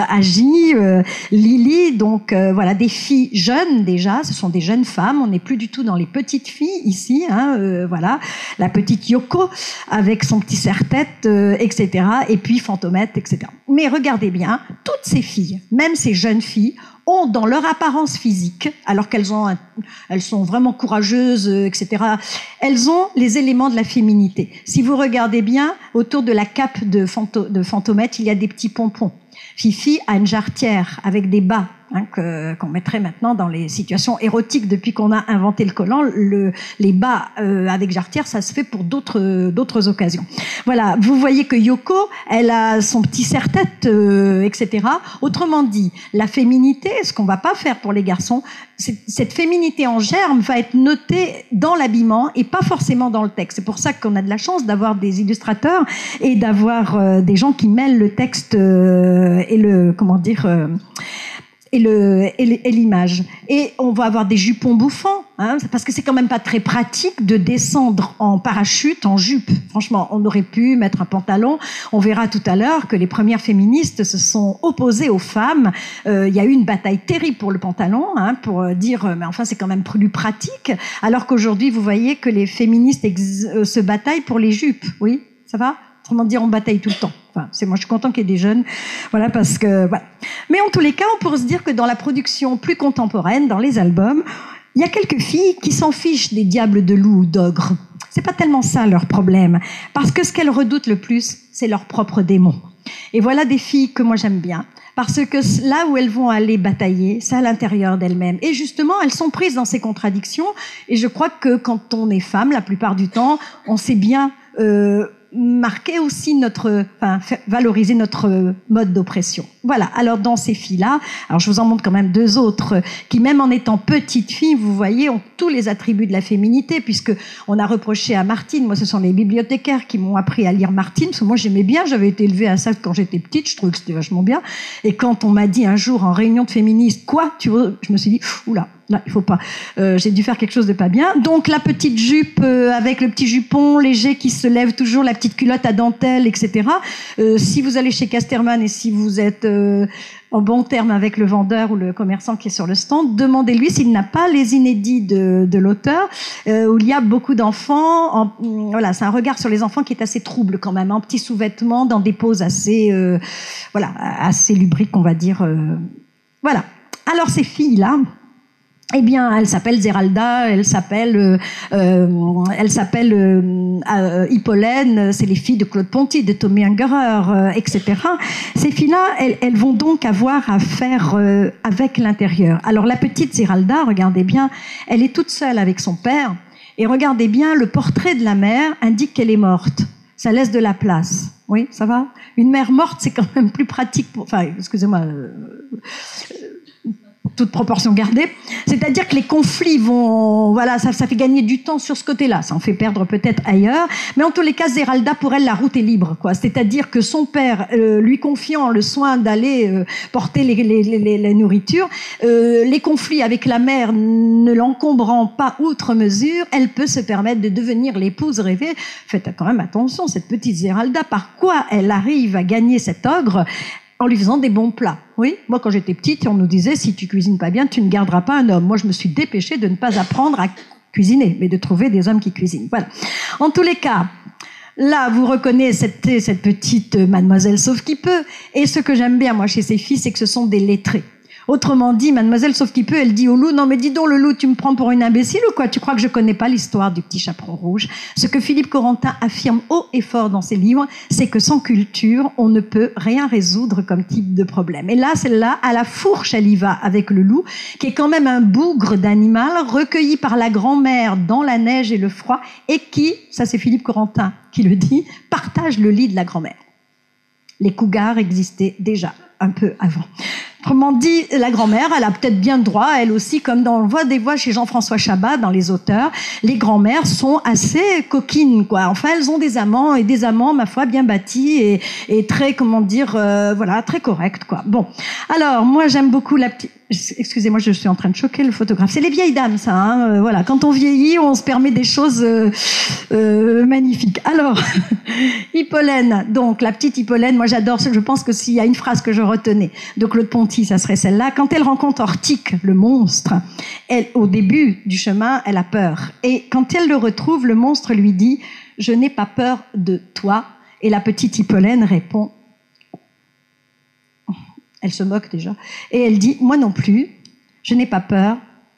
Agi, Lily, donc voilà, des filles jeunes déjà, ce sont des jeunes femmes, on n'est plus du tout dans les petites filles ici, hein, voilà, la petite Yoko avec son petit serre-tête, etc., et puis Fantomette, etc. Mais regardez bien, toutes ces filles, même ces jeunes filles, ont dans leur apparence physique, alors qu'elles sont vraiment courageuses, etc., elles ont les éléments de la féminité. Si vous regardez bien, autour de la cape de Fantomette, il y a des petits pompons. Fifi a une jarretière avec des bas, hein, qu'on mettrait maintenant dans les situations érotiques depuis qu'on a inventé le collant. Les bas avec jarretière, ça se fait pour d'autres occasions. Voilà, vous voyez que Yoko, elle a son petit serre-tête, etc. Autrement dit, la féminité, ce qu'on va pas faire pour les garçons, cette féminité en germe va être notée dans l'habillement et pas forcément dans le texte. C'est pour ça qu'on a de la chance d'avoir des illustrateurs et d'avoir des gens qui mêlent le texte et le, comment dire, et l'image. Et on va avoir des jupons bouffants, hein, parce que c'est quand même pas très pratique de descendre en parachute, en jupe. Franchement, on aurait pu mettre un pantalon. On verra tout à l'heure que les premières féministes se sont opposées aux femmes. Il y a eu une bataille terrible pour le pantalon, hein, pour dire, mais enfin, c'est quand même plus pratique. Alors qu'aujourd'hui, vous voyez que les féministes se bataillent pour les jupes. Oui, ça va ? Autrement dire, on bataille tout le temps. Enfin, moi, je suis content qu'il y ait des jeunes, voilà, parce que, voilà. Mais en tous les cas, on pourrait se dire que dans la production plus contemporaine, dans les albums, il y a quelques filles qui s'en fichent des diables de loup ou d'ogre. C'est pas tellement ça leur problème, parce que ce qu'elles redoutent le plus, c'est leurs propres démons. Et voilà des filles que moi j'aime bien, parce que là où elles vont aller batailler, c'est à l'intérieur d'elles-mêmes. Et justement, elles sont prises dans ces contradictions. Et je crois que quand on est femme, la plupart du temps, on sait bien marquer aussi valoriser notre mode d'oppression. Voilà. Alors dans ces filles-là, alors je vous en montre quand même deux autres qui, même en étant petites filles, vous voyez, ont tous les attributs de la féminité, puisque on a reproché à Martine, moi ce sont les bibliothécaires qui m'ont appris à lire Martine, parce que moi j'aimais bien, j'avais été élevée à ça quand j'étais petite, je trouvais que c'était vachement bien. Et quand on m'a dit un jour en réunion de féministes, quoi, je me suis dit, oula. Là, il faut pas. J'ai dû faire quelque chose de pas bien. Donc la petite jupe avec le petit jupon léger qui se lève toujours, la petite culotte à dentelle, etc. Si vous allez chez Casterman et si vous êtes en bon terme avec le vendeur ou le commerçant qui est sur le stand, demandez-lui s'il n'a pas les inédits de l'auteur, où il y a beaucoup d'enfants. Voilà, c'est un regard sur les enfants qui est assez trouble quand même, en petits sous-vêtements, dans des poses assez lubriques, on va dire. Voilà. Alors ces filles-là, eh bien, elle s'appelle Zeralda, elle s'appelle Hippolène, c'est les filles de Claude Ponty, de Tommy Ungerer, etc. Ces filles-là, elles vont donc avoir à faire avec l'intérieur. Alors la petite Zeralda, regardez bien, elle est toute seule avec son père, et regardez bien, le portrait de la mère indique qu'elle est morte. Ça laisse de la place. Oui, ça va ? Une mère morte, c'est quand même plus pratique excusez-moi... toute proportion gardée, c'est-à-dire que les conflits vont, ça fait gagner du temps sur ce côté-là, ça en fait perdre peut-être ailleurs, mais en tous les cas, Zeralda, pour elle, la route est libre, quoi. C'est-à-dire que son père, lui confiant le soin d'aller porter les nourritures, les conflits avec la mère ne l'encombrant pas outre mesure, elle peut se permettre de devenir l'épouse rêvée. Faites quand même attention, cette petite Zeralda, par quoi elle arrive à gagner cet ogre? En lui faisant des bons plats. Oui, moi quand j'étais petite, on nous disait si tu cuisines pas bien, tu ne garderas pas un homme. Moi je me suis dépêchée de ne pas apprendre à cuisiner, mais de trouver des hommes qui cuisinent. Voilà. En tous les cas, là vous reconnaissez cette petite mademoiselle sauf qui peut. Et ce que j'aime bien moi chez ces filles, c'est que ce sont des lettrés. Autrement dit, mademoiselle sauf qui peut, elle dit au loup, non mais dis donc le loup, tu me prends pour une imbécile ou quoi? Tu crois que je connais pas l'histoire du petit chaperon rouge? Ce que Philippe Corentin affirme haut et fort dans ses livres, c'est que sans culture, on ne peut rien résoudre comme type de problème. Et là, celle-là, à la fourche, elle y va avec le loup, qui est quand même un bougre d'animal recueilli par la grand-mère dans la neige et le froid, et qui, ça c'est Philippe Corentin qui le dit, partage le lit de la grand-mère. Les cougars existaient déjà un peu avant. Autrement dit, la grand-mère, elle a peut-être bien le droit, elle aussi, comme on voit des voix chez Jean-François Chabat, dans les auteurs, les grand-mères sont assez coquines, quoi. Enfin, elles ont des amants, et des amants, ma foi, bien bâtis, et très, très corrects, quoi. Bon. Alors, moi, j'aime beaucoup la petite... Excusez-moi, je suis en train de choquer le photographe. C'est les vieilles dames, ça. Hein, voilà, quand on vieillit, on se permet des choses magnifiques. Alors, Hippolène. Donc, la petite Hippolène, moi j'adore. Je pense que s'il y a une phrase que je retenais de Claude Ponty, ça serait celle-là. Quand elle rencontre Ortique, le monstre, elle, au début du chemin, elle a peur. Et quand elle le retrouve, le monstre lui dit « Je n'ai pas peur de toi ». Et la petite Hippolène répond... Elle se moque déjà. Et elle dit, moi non plus, je n'ai pas peur.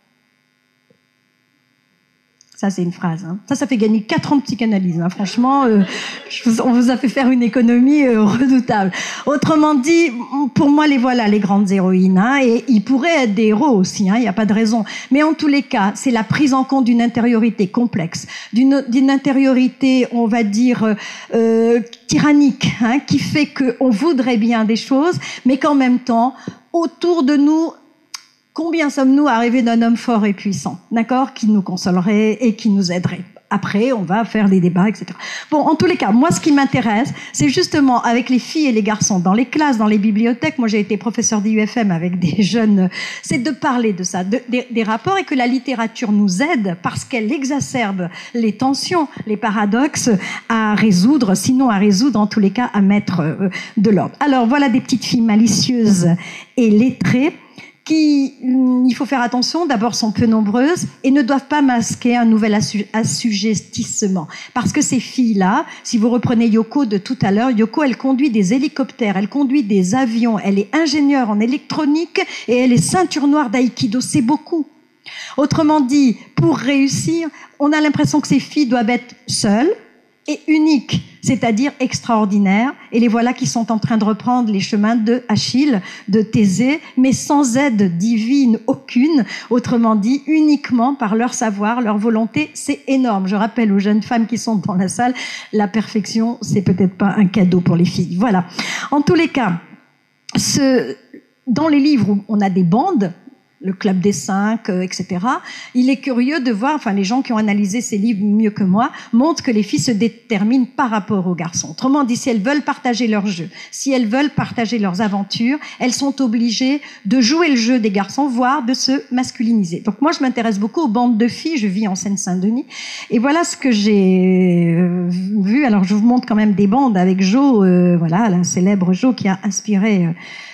Ça, c'est une phrase. Hein. Ça fait gagner 4 ans de psychanalyse. Hein. Franchement, on vous a fait faire une économie redoutable. Autrement dit, pour moi, les voilà, les grandes héroïnes. Hein, et ils pourraient être des héros aussi, il n'y a pas de raison. Mais en tous les cas, c'est la prise en compte d'une intériorité complexe, d'une intériorité, on va dire, tyrannique, hein, qui fait qu'on voudrait bien des choses, mais qu'en même temps, autour de nous, combien sommes-nous à rêver d'un homme fort et puissant, d'accord, qui nous consolerait et qui nous aiderait? Après, on va faire des débats, etc. Bon, en tous les cas, moi, ce qui m'intéresse, c'est justement avec les filles et les garçons, dans les classes, dans les bibliothèques, moi j'ai été professeur d'IUFM avec des jeunes, c'est de parler de ça, des rapports, et que la littérature nous aide parce qu'elle exacerbe les tensions, les paradoxes à résoudre, sinon à résoudre, en tous les cas, à mettre de l'ordre. Alors, voilà des petites filles malicieuses et lettrées, qui, il faut faire attention, d'abord sont peu nombreuses et ne doivent pas masquer un nouvel assujettissement. Parce que ces filles-là, si vous reprenez Yoko de tout à l'heure, Yoko, elle conduit des hélicoptères, elle conduit des avions, elle est ingénieure en électronique et elle est ceinture noire d'aïkido, c'est beaucoup. Autrement dit, pour réussir, on a l'impression que ces filles doivent être seules, et uniques, c'est-à-dire extraordinaires. Et les voilà qui sont en train de reprendre les chemins de Achille, de Thésée, mais sans aide divine aucune, autrement dit, uniquement par leur savoir, leur volonté. C'est énorme. Je rappelle aux jeunes femmes qui sont dans la salle, la perfection, c'est peut-être pas un cadeau pour les filles. Voilà. En tous les cas, dans les livres où on a des bandes, le Club des 5, etc. Il est curieux de voir, enfin les gens qui ont analysé ces livres mieux que moi, montrent que les filles se déterminent par rapport aux garçons. Autrement dit, si elles veulent partager leur jeu, si elles veulent partager leurs aventures, elles sont obligées de jouer le jeu des garçons, voire de se masculiniser. Donc moi, je m'intéresse beaucoup aux bandes de filles, je vis en Seine-Saint-Denis, et voilà ce que j'ai vu. Alors je vous montre quand même des bandes avec Jo, voilà, la célèbre Jo qui a inspiré...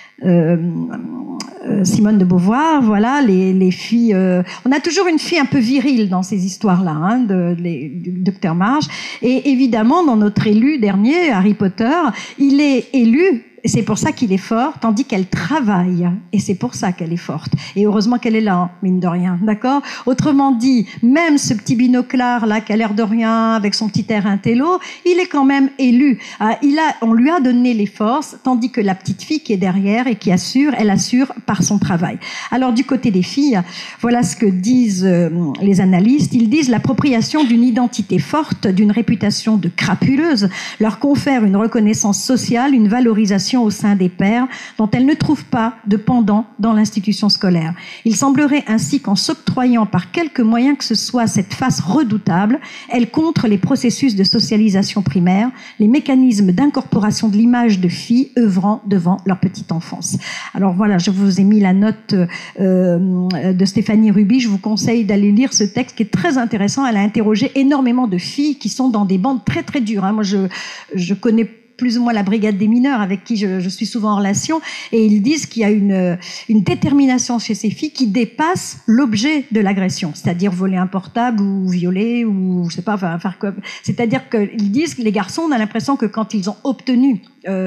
Simone de Beauvoir, voilà, les filles. On a toujours une fille un peu virile dans ces histoires-là, hein, du Docteur Marsh. Et évidemment, dans notre élu dernier, Harry Potter, il est élu. Et c'est pour ça qu'il est fort, tandis qu'elle travaille. Et c'est pour ça qu'elle est forte. Et heureusement qu'elle est là, hein, mine de rien. D'accord ? Autrement dit, même ce petit binoclard là, qui a l'air de rien, avec son petit air intello, il est quand même élu. On lui a donné les forces, tandis que la petite fille qui est derrière et qui assure, elle assure par son travail. Alors, du côté des filles, voilà ce que disent les analystes. Ils disent l'appropriation d'une identité forte, d'une réputation de crapuleuse, leur confère une reconnaissance sociale, une valorisation au sein des pairs dont elles ne trouvent pas de pendant dans l'institution scolaire. Il semblerait ainsi qu'en s'octroyant par quelque moyen que ce soit cette face redoutable, elles contrent les processus de socialisation primaire, les mécanismes d'incorporation de l'image de filles œuvrant devant leur petite enfance. Alors voilà, je vous ai mis la note de Stéphanie Ruby. Je vous conseille d'aller lire ce texte qui est très intéressant. Elle a interrogé énormément de filles qui sont dans des bandes très très dures. Moi, je connais plus ou moins la brigade des mineurs avec qui je suis souvent en relation, et ils disent qu'il y a une détermination chez ces filles qui dépasse l'objet de l'agression, c'est-à-dire voler un portable ou violer ou je sais pas, enfin, faire quoi. C'est-à-dire qu'ils disent que les garçons, on a l'impression que quand ils ont obtenu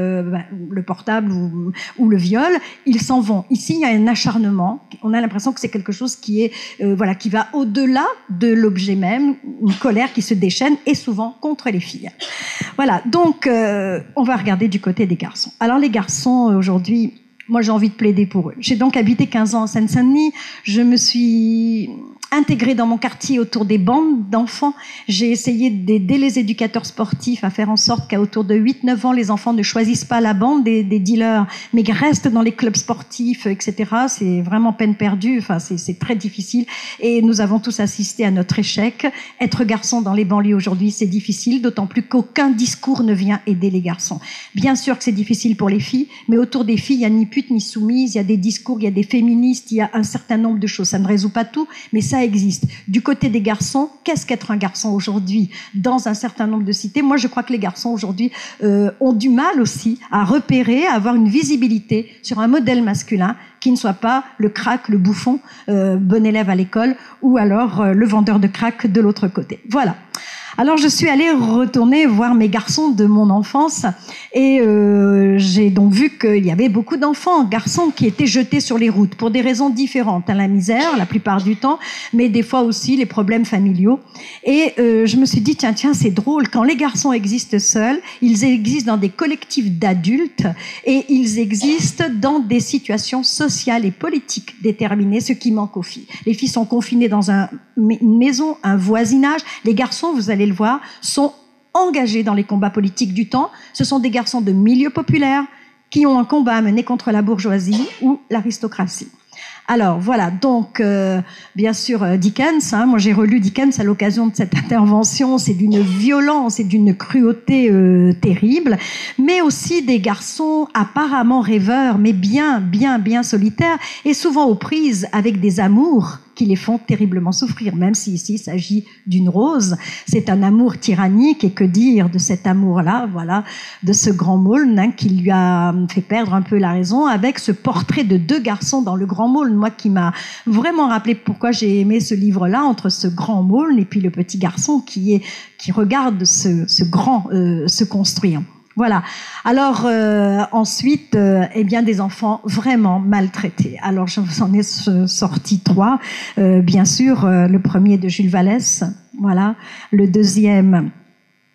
le portable ou le viol, ils s'en vont. Ici, il y a un acharnement. On a l'impression que c'est quelque chose qui est qui va au-delà de l'objet même, une colère qui se déchaîne et souvent contre les filles. Voilà. Donc, on va regarder du côté des garçons. Alors, les garçons aujourd'hui, moi, j'ai envie de plaider pour eux. J'ai donc habité 15 ans en Seine-Saint-Denis. Je me suis intégrée dans mon quartier autour des bandes d'enfants. J'ai essayé d'aider les éducateurs sportifs à faire en sorte qu'à autour de 8-9 ans, les enfants ne choisissent pas la bande des dealers, mais restent dans les clubs sportifs, etc. C'est vraiment peine perdue. Enfin, c'est très difficile. Et nous avons tous assisté à notre échec. Être garçon dans les banlieues aujourd'hui, c'est difficile, d'autant plus qu'aucun discours ne vient aider les garçons. Bien sûr que c'est difficile pour les filles, mais autour des filles, il n'y a ni pute ni soumise, il y a des discours, il y a des féministes, il y a un certain nombre de choses. Ça ne résout pas tout, mais ça existe. Du côté des garçons, qu'est-ce qu'être un garçon aujourd'hui dans un certain nombre de cités ? Moi, je crois que les garçons aujourd'hui ont du mal aussi à repérer, à avoir une visibilité sur un modèle masculin qui ne soit pas le crack, le bouffon, bon élève à l'école, ou alors le vendeur de crack de l'autre côté. Voilà. Alors je suis allée retourner voir mes garçons de mon enfance et j'ai donc vu qu'il y avait beaucoup d'enfants, garçons qui étaient jetés sur les routes pour des raisons différentes, la misère la plupart du temps, mais des fois aussi les problèmes familiaux. Et je me suis dit tiens c'est drôle, quand les garçons existent seuls, ils existent dans des collectifs d'adultes et ils existent dans des situations sociales et politiques déterminées, ce qui manque aux filles. Les filles sont confinées dans une maison, un voisinage. Les garçons, vous allez le voir, sont engagés dans les combats politiques du temps. Ce sont des garçons de milieux populaires qui ont un combat à mener contre la bourgeoisie ou l'aristocratie. Alors voilà, donc bien sûr Dickens, moi j'ai relu Dickens à l'occasion de cette intervention, c'est d'une violence et d'une cruauté terrible, mais aussi des garçons apparemment rêveurs, mais bien solitaires, et souvent aux prises avec des amours qui les font terriblement souffrir, même si ici il s'agit d'une rose. C'est un amour tyrannique, et que dire de cet amour-là, voilà, de ce grand Maulne qui lui a fait perdre un peu la raison, avec ce portrait de deux garçons dans le grand Maulne, moi qui m'a vraiment rappelé pourquoi j'ai aimé ce livre-là, entre ce grand Maulne et puis le petit garçon qui regarde ce grand se construire. Voilà. Alors ensuite, des enfants vraiment maltraités. Alors je vous en ai sorti 3. Bien sûr, le premier de Jules Vallès, voilà. Le deuxième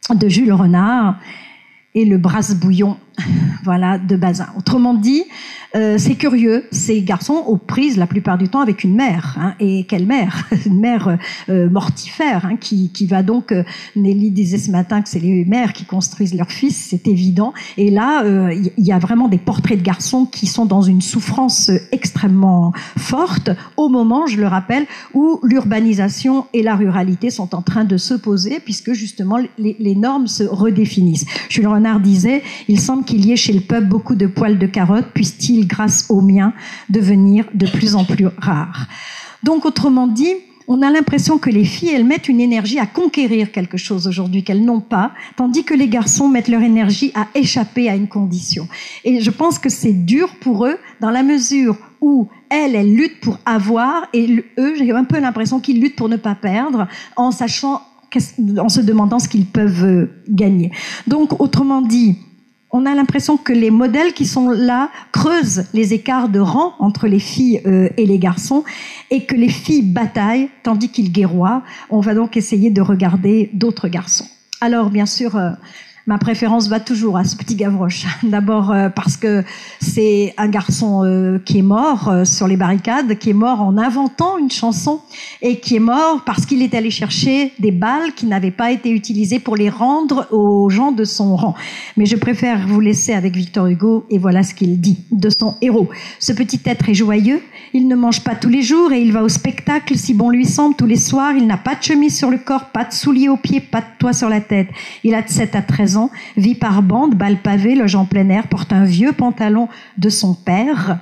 de Jules Renard et le brasse-bouillon, voilà, de Bazin. Autrement dit, c'est curieux, ces garçons aux prises la plupart du temps avec une mère, hein, et quelle mère? Une mère mortifère, hein, qui va donc, Nelly disait ce matin que c'est les mères qui construisent leurs fils, c'est évident, et là, il y a vraiment des portraits de garçons qui sont dans une souffrance extrêmement forte, au moment, je le rappelle, où l'urbanisation et la ruralité sont en train de s'opposer, puisque justement les normes se redéfinissent. Jules Renard disait, il semble qu'il y ait chez le peuple beaucoup de poils de carotte, puisse-t-il, grâce aux miens, devenir de plus en plus rare. Donc, autrement dit, on a l'impression que les filles, elles mettent une énergie à conquérir quelque chose aujourd'hui qu'elles n'ont pas, tandis que les garçons mettent leur énergie à échapper à une condition. Et je pense que c'est dur pour eux, dans la mesure où elles luttent pour avoir, et eux, j'ai un peu l'impression qu'ils luttent pour ne pas perdre, en se demandant ce qu'ils peuvent gagner. Donc, autrement dit, on a l'impression que les modèles qui sont là creusent les écarts de rang entre les filles et les garçons, et que les filles bataillent tandis qu'ils guerroient. On va donc essayer de regarder d'autres garçons. Alors, bien sûr, ma préférence va toujours à ce petit Gavroche. D'abord parce que c'est un garçon qui est mort sur les barricades, qui est mort en inventant une chanson, et qui est mort parce qu'il est allé chercher des balles qui n'avaient pas été utilisées pour les rendre aux gens de son rang. Mais je préfère vous laisser avec Victor Hugo, et voilà ce qu'il dit de son héros. Ce petit être est joyeux, il ne mange pas tous les jours et il va au spectacle si bon lui semble tous les soirs. Il n'a pas de chemise sur le corps, pas de souliers aux pieds, pas de toit sur la tête. Il a de 7 à 13 ans, vit par bande, balle pavée, loge en plein air, porte un vieux pantalon de son père,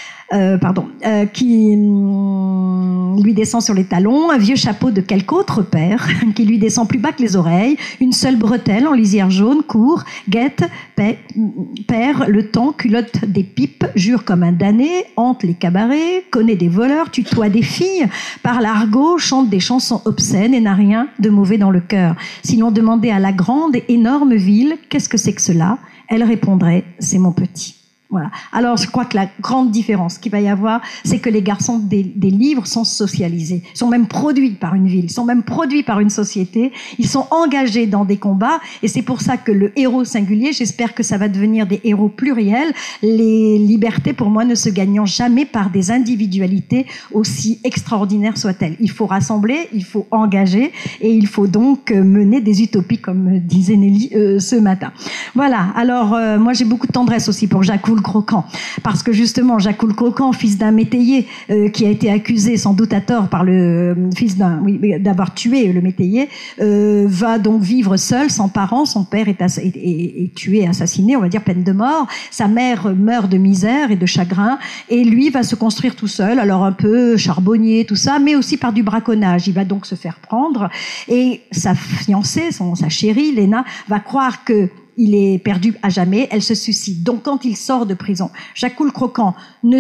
qui lui descend sur les talons, un vieux chapeau de quelque autre père, qui lui descend plus bas que les oreilles, une seule bretelle en lisière jaune, court, guette, perd le temps, culotte des pipes, jure comme un damné, hante les cabarets, connaît des voleurs, tutoie des filles, parle argot, chante des chansons obscènes et n'a rien de mauvais dans le cœur. Si l'on demandait à la grande et énorme ville, qu'est-ce que c'est que cela? Elle répondrait, c'est mon petit. Voilà. Alors, je crois que la grande différence qu'il va y avoir, c'est que les garçons des livres sont socialisés, sont même produits par une ville, sont même produits par une société, ils sont engagés dans des combats, et c'est pour ça que le héros singulier, j'espère que ça va devenir des héros pluriels. Les libertés, pour moi, ne se gagnent jamais par des individualités aussi extraordinaires soient-elles. Il faut rassembler, il faut engager, et il faut donc mener des utopies, comme disait Nelly ce matin. Voilà. Alors, moi, j'ai beaucoup de tendresse aussi pour Jacques Croquant, parce que justement Jacques Croquant, fils d'un métayer qui a été accusé sans doute à tort par le fils d'avoir tué le métayer, va donc vivre seul, sans parents. Son père est tué, assassiné, on va dire peine de mort. Sa mère meurt de misère et de chagrin, et lui va se construire tout seul, alors un peu charbonnier, tout ça, mais aussi par du braconnage. Il va donc se faire prendre, et sa fiancée, sa chérie, Léna, va croire que il est perdu à jamais, elle se suicide. Donc quand il sort de prison, Jacques Croquant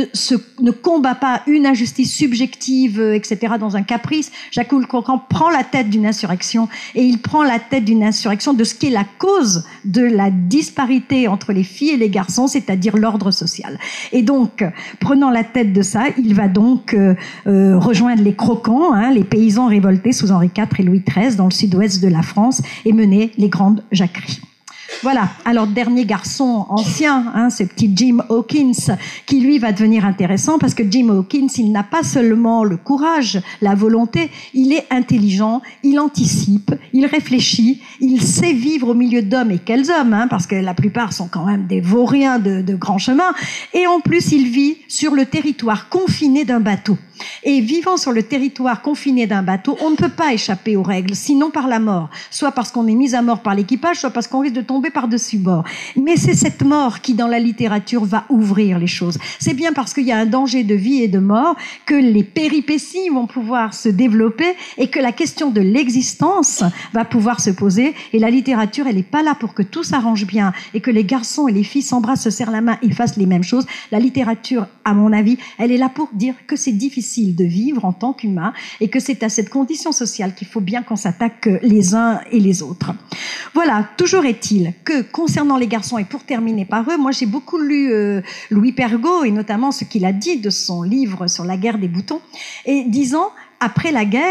ne combat pas une injustice subjective, etc., dans un caprice. Jacques Croquant prend la tête d'une insurrection, et il prend la tête d'une insurrection de ce qui est la cause de la disparité entre les filles et les garçons, c'est-à-dire l'ordre social. Et donc, prenant la tête de ça, il va donc rejoindre les Croquants, les paysans révoltés sous Henri IV et Louis XIII dans le sud-ouest de la France, et mener les grandes jacqueries. Voilà. Alors, dernier garçon ancien, ce petit Jim Hawkins, qui lui va devenir intéressant, parce que Jim Hawkins, il n'a pas seulement le courage, la volonté, il est intelligent, il anticipe, il réfléchit, il sait vivre au milieu d'hommes, et quels hommes, parce que la plupart sont quand même des vauriens de grand chemin, et en plus, il vit sur le territoire confiné d'un bateau. Et vivant sur le territoire confiné d'un bateau, on ne peut pas échapper aux règles, sinon par la mort. Soit parce qu'on est mis à mort par l'équipage, soit parce qu'on risque de tomber par-dessus bord. Mais c'est cette mort qui, dans la littérature, va ouvrir les choses. C'est bien parce qu'il y a un danger de vie et de mort que les péripéties vont pouvoir se développer, et que la question de l'existence va pouvoir se poser. Et la littérature, elle n'est pas là pour que tout s'arrange bien et que les garçons et les filles s'embrassent, se serrent la main et fassent les mêmes choses. La littérature, à mon avis, elle est là pour dire que c'est difficile de vivre en tant qu'humain, et que c'est à cette condition sociale qu'il faut bien qu'on s'attaque les uns et les autres. Voilà, toujours est-il que concernant les garçons, et pour terminer par eux, moi j'ai beaucoup lu Louis Pergaud, et notamment ce qu'il a dit de son livre sur la guerre des boutons, et disant, après la guerre,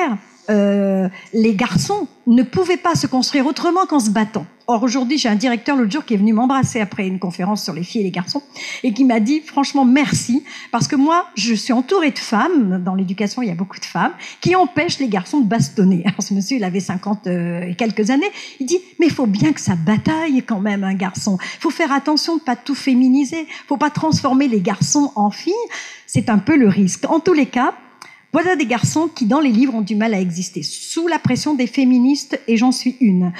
les garçons ne pouvaient pas se construire autrement qu'en se battant. Or, aujourd'hui, j'ai un directeur l'autre jour qui est venu m'embrasser après une conférence sur les filles et les garçons et qui m'a dit, franchement, merci, parce que moi, je suis entourée de femmes, dans l'éducation, il y a beaucoup de femmes, qui empêchent les garçons de bastonner. Alors, ce monsieur, il avait 50 et quelques années, il dit, mais il faut bien que ça bataille quand même, un garçon. Il faut faire attention de pas tout féminiser, il faut pas transformer les garçons en filles. C'est un peu le risque. En tous les cas, voilà des garçons qui, dans les livres, ont du mal à exister, sous la pression des féministes, et j'en suis une.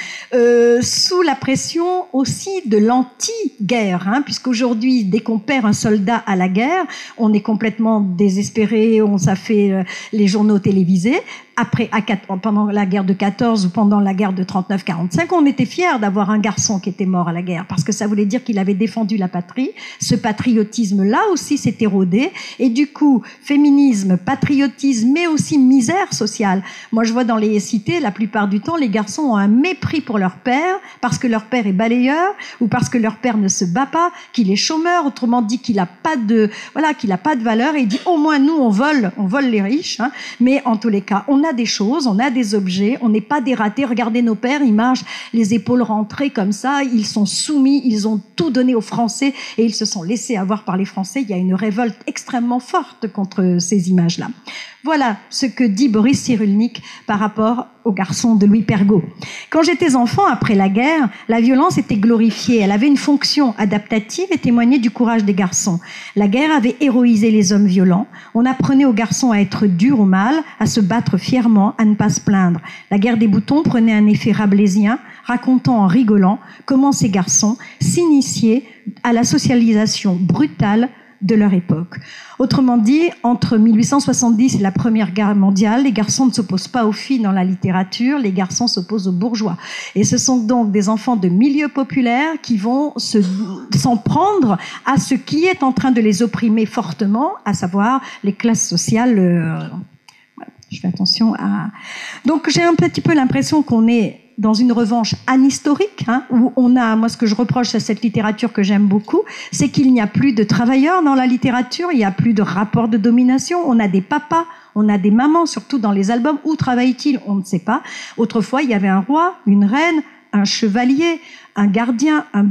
Sous la pression aussi de l'anti-guerre, puisqu'aujourd'hui, dès qu'on perd un soldat à la guerre, on est complètement désespéré, ça fait les journaux télévisés. Après, pendant la guerre de 14 ou pendant la guerre de 39-45, on était fiers d'avoir un garçon qui était mort à la guerre, parce que ça voulait dire qu'il avait défendu la patrie. Ce patriotisme-là aussi s'est érodé, et du coup, féminisme, patriotisme, mais aussi misère sociale. Moi, je vois dans les cités, la plupart du temps, les garçons ont un mépris pour leur père, parce que leur père est balayeur, ou parce que leur père ne se bat pas, qu'il est chômeur, autrement dit qu'il a pas de valeur, et il dit, au moins nous, on vole les riches, mais en tous les cas, on a des choses, on a des objets, on n'est pas des ratés. Regardez nos pères, ils marchent les épaules rentrées comme ça, ils sont soumis, ils ont tout donné aux Français et ils se sont laissés avoir par les Français. Il y a une révolte extrêmement forte contre ces images-là. Voilà ce que dit Boris Cyrulnik par rapport aux garçons de Louis Pergaud. Quand j'étais enfant, après la guerre, la violence était glorifiée. Elle avait une fonction adaptative et témoignait du courage des garçons. La guerre avait héroïsé les hommes violents. On apprenait aux garçons à être durs au mal, à se battre fièrement, à ne pas se plaindre. La guerre des boutons prenait un effet rabelaisien, racontant en rigolant comment ces garçons s'initiaient à la socialisation brutale de leur époque. Autrement dit, entre 1870 et la Première Guerre mondiale, les garçons ne s'opposent pas aux filles dans la littérature, les garçons s'opposent aux bourgeois. Et ce sont donc des enfants de milieux populaires qui vont s'en prendre à ce qui est en train de les opprimer fortement, à savoir les classes sociales. Je fais attention à... Donc j'ai un petit peu l'impression qu'on est dans une revanche anhistorique, où on a, moi ce que je reproche à cette littérature que j'aime beaucoup, c'est qu'il n'y a plus de travailleurs dans la littérature, il n'y a plus de rapport de domination, on a des papas, on a des mamans, surtout dans les albums. Où travaille-t-il? On ne sait pas. Autrefois, il y avait un roi, une reine, un chevalier, un gardien, un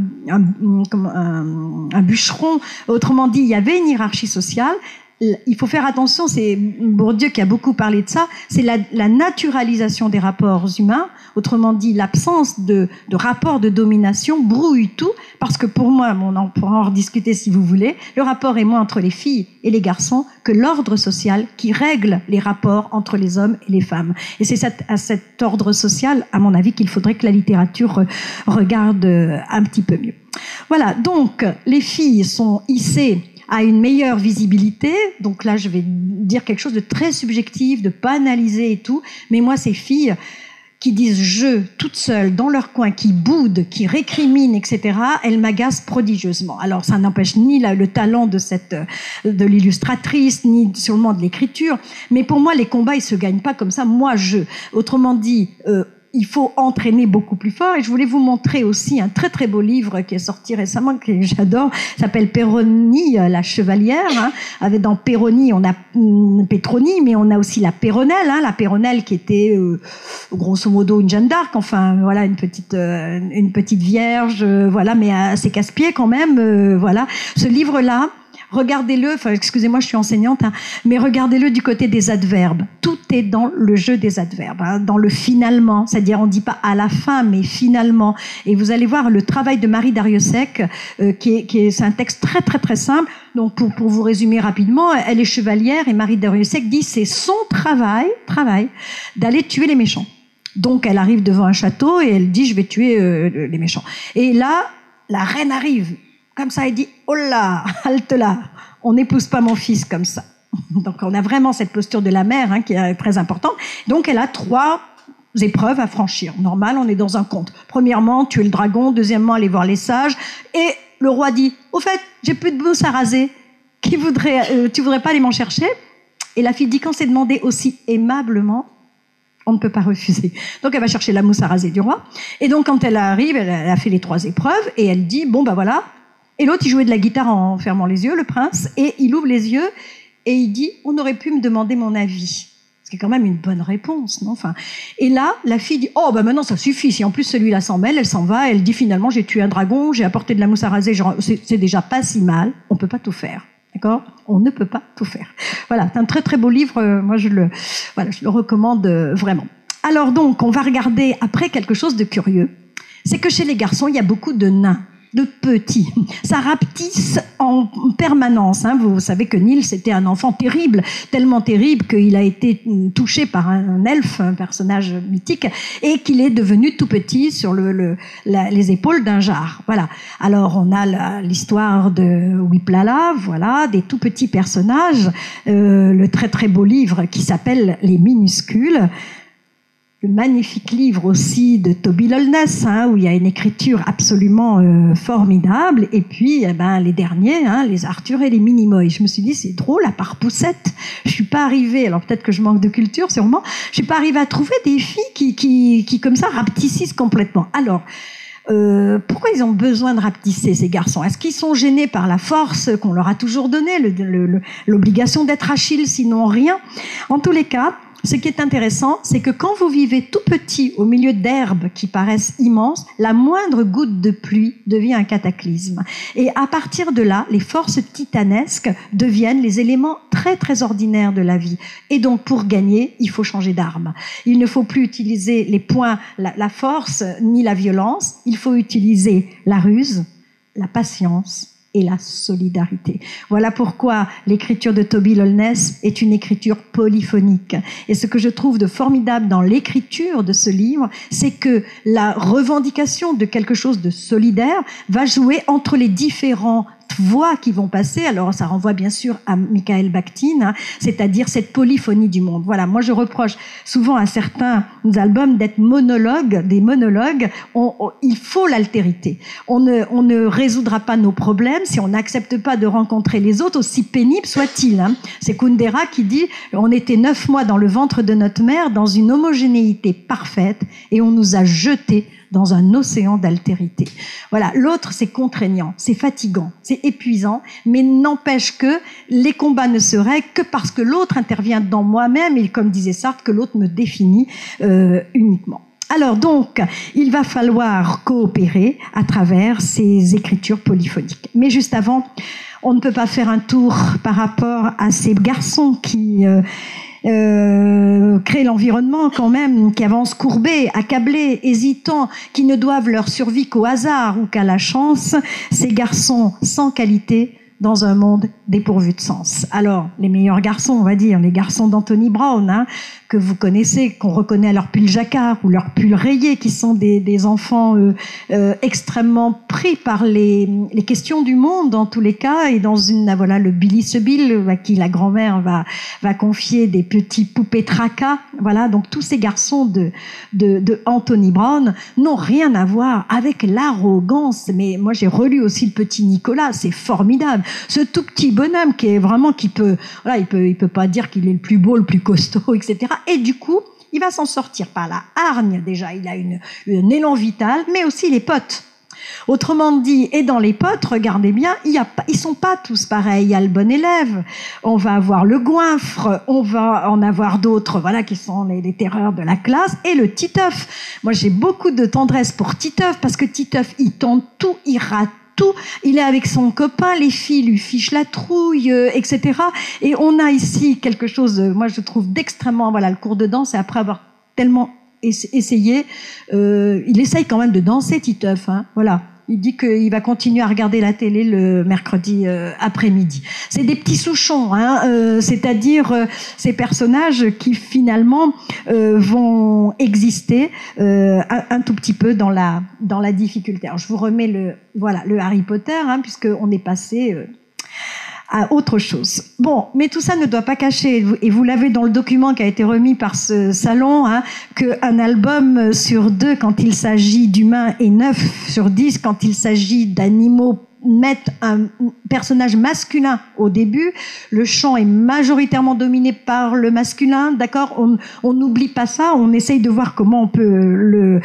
bûcheron. Autrement dit, il y avait une hiérarchie sociale. Il faut faire attention, c'est Bourdieu qui a beaucoup parlé de ça, c'est la naturalisation des rapports humains, autrement dit l'absence de rapport de domination brouille tout, parce que pour moi, on pourra en rediscuter si vous voulez, le rapport est moins entre les filles et les garçons que l'ordre social qui règle les rapports entre les hommes et les femmes. Et c'est à cet ordre social, à mon avis, qu'il faudrait que la littérature regarde un petit peu mieux. Voilà, donc les filles sont hissées à une meilleure visibilité. Donc là, je vais dire quelque chose de très subjectif, de pas analyser et tout. Mais moi, ces filles qui disent « je » toutes seules, dans leur coin, qui boudent, qui récriminent, etc., elles m'agacent prodigieusement. Alors, ça n'empêche ni le talent de l'illustratrice, ni sûrement de l'écriture. Mais pour moi, les combats, ils se gagnent pas comme ça. Moi, autrement dit, il faut entraîner beaucoup plus fort. Et je voulais vous montrer aussi un très très beau livre qui est sorti récemment, que j'adore, s'appelle Péroni, la chevalière. Avec dans Péroni, on a Pétroni, mais on a aussi la Péronnelle, la Péronnelle qui était grosso modo une Jeanne d'Arc, enfin voilà, une petite vierge, voilà, mais assez casse-pied quand même, voilà. Ce livre-là, regardez-le, enfin excusez-moi, je suis enseignante, mais regardez-le du côté des adverbes. Tout est dans le jeu des adverbes, dans le finalement, c'est-à-dire on dit pas à la fin, mais finalement. Et vous allez voir le travail de Marie Dariussec, c'est un texte très très très simple. Donc pour vous résumer rapidement, elle est chevalière et Marie Dariussec dit c'est son travail d'aller tuer les méchants. Donc elle arrive devant un château et elle dit je vais tuer les méchants. Et là, la reine arrive. Comme ça, elle dit « Oh là, halte là, on n'épouse pas mon fils comme ça. » Donc, on a vraiment cette posture de la mère qui est très importante. Donc, elle a 3 épreuves à franchir. Normal, on est dans un conte. Premièrement, tuer le dragon. Deuxièmement, aller voir les sages. Et le roi dit « Au fait, j'ai plus de mousse à raser. Tu voudrais pas aller m'en chercher ?» Et la fille dit « Quand c'est demandé aussi aimablement, on ne peut pas refuser. » Donc, elle va chercher la mousse à raser du roi. Et donc, quand elle arrive, elle a fait les 3 épreuves et elle dit « Bon, ben voilà. » Et l'autre, il jouait de la guitare en fermant les yeux, le prince, et il ouvre les yeux et il dit « On aurait pu me demander mon avis. » C'est quand même une bonne réponse, non? Enfin, et là, la fille dit, oh, ben maintenant ça suffit. Si en plus celui-là s'en mêle, elle s'en va, elle dit finalement, j'ai tué un dragon, j'ai apporté de la mousse à raser, c'est déjà pas si mal. On peut pas tout faire. D'accord? On ne peut pas tout faire. Voilà, c'est un très très beau livre. Moi, je le recommande vraiment. Alors donc, on va regarder après quelque chose de curieux. C'est que chez les garçons, il y a beaucoup de nains, de petits. Ça rapetisse en permanence. Hein. Vous savez que Nils était un enfant terrible, tellement terrible qu'il a été touché par un elfe, un personnage mythique, et qu'il est devenu tout petit sur les épaules d'un jar. Voilà. Alors on a l'histoire de Whiplala, voilà, des tout petits personnages, le très très beau livre qui s'appelle Les Minuscules. Le magnifique livre aussi de Toby Lollness, hein, où il y a une écriture absolument formidable. Et puis, les derniers, hein, les Arthur et les Minimoy. Je me suis dit, c'est drôle, à part Poussette, je suis pas arrivée, alors peut-être que je manque de culture, sûrement, je suis pas arrivée à trouver des filles qui comme ça, rapetissent complètement. Alors, pourquoi ils ont besoin de rapetisser, ces garçons? Est-ce qu'ils sont gênés par la force qu'on leur a toujours donnée, l'obligation d'être Achille, sinon rien? En tous les cas, ce qui est intéressant, c'est que quand vous vivez tout petit au milieu d'herbes qui paraissent immenses, la moindre goutte de pluie devient un cataclysme. Et à partir de là, les forces titanesques deviennent les éléments très très ordinaires de la vie. Et donc pour gagner, il faut changer d'arme. Il ne faut plus utiliser les poings, la force, ni la violence. Il faut utiliser la ruse, la patience et la solidarité. Voilà pourquoi l'écriture de Toby Lollness est une écriture polyphonique. Et ce que je trouve de formidable dans l'écriture de ce livre, c'est que la revendication de quelque chose de solidaire va jouer entre les différents voix qui vont passer. Alors ça renvoie bien sûr à Michael Bakhtin, hein, c'est-à-dire cette polyphonie du monde. Voilà, moi je reproche souvent à certains albums d'être des monologues. Il faut l'altérité. On ne résoudra pas nos problèmes si on n'accepte pas de rencontrer les autres, aussi pénibles soient-ils. Hein. C'est Kundera qui dit « On était 9 mois dans le ventre de notre mère, dans une homogénéité parfaite, et on nous a jetés dans un océan d'altérité. » Voilà, l'autre, c'est contraignant, c'est fatigant, c'est épuisant, mais n'empêche que les combats ne se règlent que parce que l'autre intervient dans moi-même, et comme disait Sartre, que l'autre me définit uniquement. Alors donc, il va falloir coopérer à travers ces écritures polyphoniques. Mais juste avant, on ne peut pas faire un tour par rapport à ces garçons qui créent l'environnement quand même, qui avancent courbés, accablés, hésitants, qui ne doivent leur survie qu'au hasard ou qu'à la chance, ces garçons sans qualité dans un monde dépourvu de sens. Alors, les meilleurs garçons, on va dire, les garçons d'Anthony Brown, hein, que vous connaissez, qu'on reconnaît à leur pull jacquard ou leur pull rayé, qui sont des enfants extrêmement pris par les questions du monde, dans tous les cas, et dans le Billy Sebill, à qui la grand-mère va confier des petits poupées tracas. Voilà, donc tous ces garçons de Anthony Brown n'ont rien à voir avec l'arrogance. Mais moi, j'ai relu aussi le petit Nicolas, c'est formidable. Ce tout petit bonhomme qui peut pas dire qu'il est le plus beau, le plus costaud, etc. Et du coup, il va s'en sortir par la hargne. Déjà, il a un élan vital, mais aussi les potes. Autrement dit, et dans les potes, regardez bien, ils sont pas tous pareils. Il y a le bon élève, on va avoir le goinfre, on va en avoir d'autres, voilà, qui sont les terreurs de la classe, et le Titeuf. Moi, j'ai beaucoup de tendresse pour Titeuf, parce que Titeuf, il tente tout, il rate tout. Il est avec son copain, les filles lui fichent la trouille, etc. Et on a ici quelque chose, moi je trouve d'extrêmement, le cours de danse, et après avoir tellement essayé, il essaye quand même de danser, Titeuf, hein, voilà. Il dit qu'il va continuer à regarder la télé le mercredi après-midi. C'est des petits souchons, hein, c'est-à-dire ces personnages qui finalement vont exister un tout petit peu dans la difficulté. Alors je vous remets le Harry Potter, hein, puisqu'on est passé à autre chose. Bon, mais tout ça ne doit pas cacher, et vous l'avez dans le document qui a été remis par ce salon, hein, qu'un album sur 2 quand il s'agit d'humains et 9 sur 10 quand il s'agit d'animaux mettent un personnage masculin au début. Le chant est majoritairement dominé par le masculin, d'accord ? On n'oublie pas ça, on essaye de voir comment on peut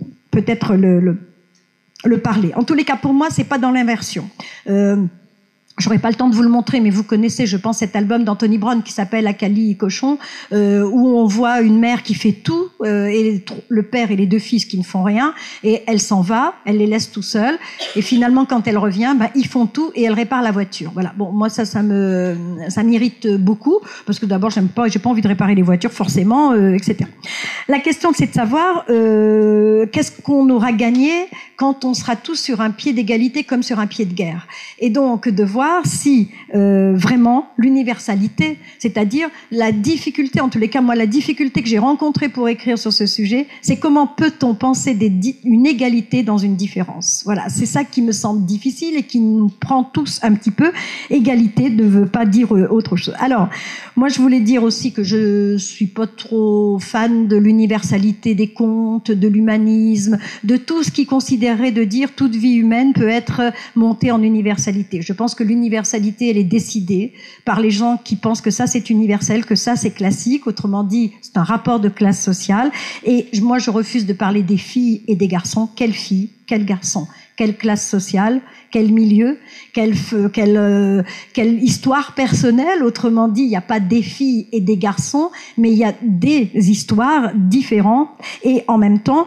peut-être le parler. En tous les cas, pour moi, c'est pas dans l'inversion. J'aurais pas le temps de vous le montrer, mais vous connaissez, je pense, cet album d'Anthony Brown qui s'appelle Akali et Cochon, où on voit une mère qui fait tout, et le père et les deux fils qui ne font rien, et elle s'en va, elle les laisse tout seuls, et finalement, quand elle revient, ils font tout et elle répare la voiture. Voilà. Bon, moi, ça m'irrite beaucoup, parce que d'abord, j'ai pas envie de réparer les voitures, forcément, etc. La question, c'est de savoir, qu'est-ce qu'on aura gagné quand on sera tous sur un pied d'égalité comme sur un pied de guerre. Et donc, de voir si vraiment l'universalité, c'est-à-dire la difficulté, en tous les cas, moi, la difficulté que j'ai rencontrée pour écrire sur ce sujet, c'est comment peut-on penser une égalité dans une différence. Voilà, c'est ça qui me semble difficile et qui nous prend tous un petit peu. Égalité ne veut pas dire autre chose. Alors, moi, je voulais dire aussi que je suis pas trop fan de l'universalité des contes, de l'humanisme, de tout ce qui considérerait de dire toute vie humaine peut être montée en universalité. Je pense que l'universalité, elle est décidée par les gens qui pensent que ça, c'est universel, que ça, c'est classique. Autrement dit, c'est un rapport de classe sociale. Et moi, je refuse de parler des filles et des garçons. Quelle fille, quel garçon, quelle classe sociale, quel milieu, quelle histoire personnelle. Autrement dit, il n'y a pas des filles et des garçons, mais il y a des histoires différentes. Et en même temps,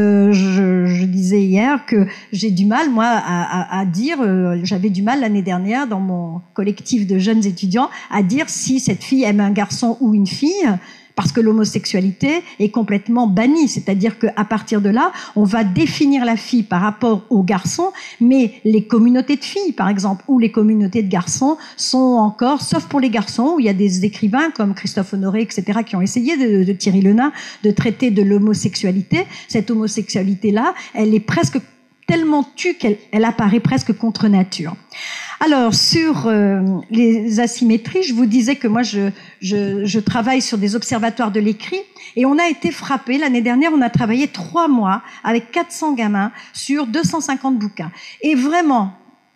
je disais hier que j'ai du mal, moi, à dire, j'avais du mal l'année dernière dans mon collectif de jeunes étudiants à dire si cette fille aime un garçon ou une fille, parce que l'homosexualité est complètement bannie. C'est-à-dire qu'à partir de là, on va définir la fille par rapport aux garçons, mais les communautés de filles, par exemple, ou les communautés de garçons sont encore, sauf pour les garçons, où il y a des écrivains comme Christophe Honoré, etc., qui ont essayé de Thierry Lenain, de traiter de l'homosexualité. Cette homosexualité-là, elle est presque tellement tue qu'elle apparaît presque contre nature. Alors, sur les asymétries, je vous disais que moi, je travaille sur des observatoires de l'écrit et on a été frappés. L'année dernière, on a travaillé 3 mois avec 400 gamins sur 250 bouquins. Et vraiment,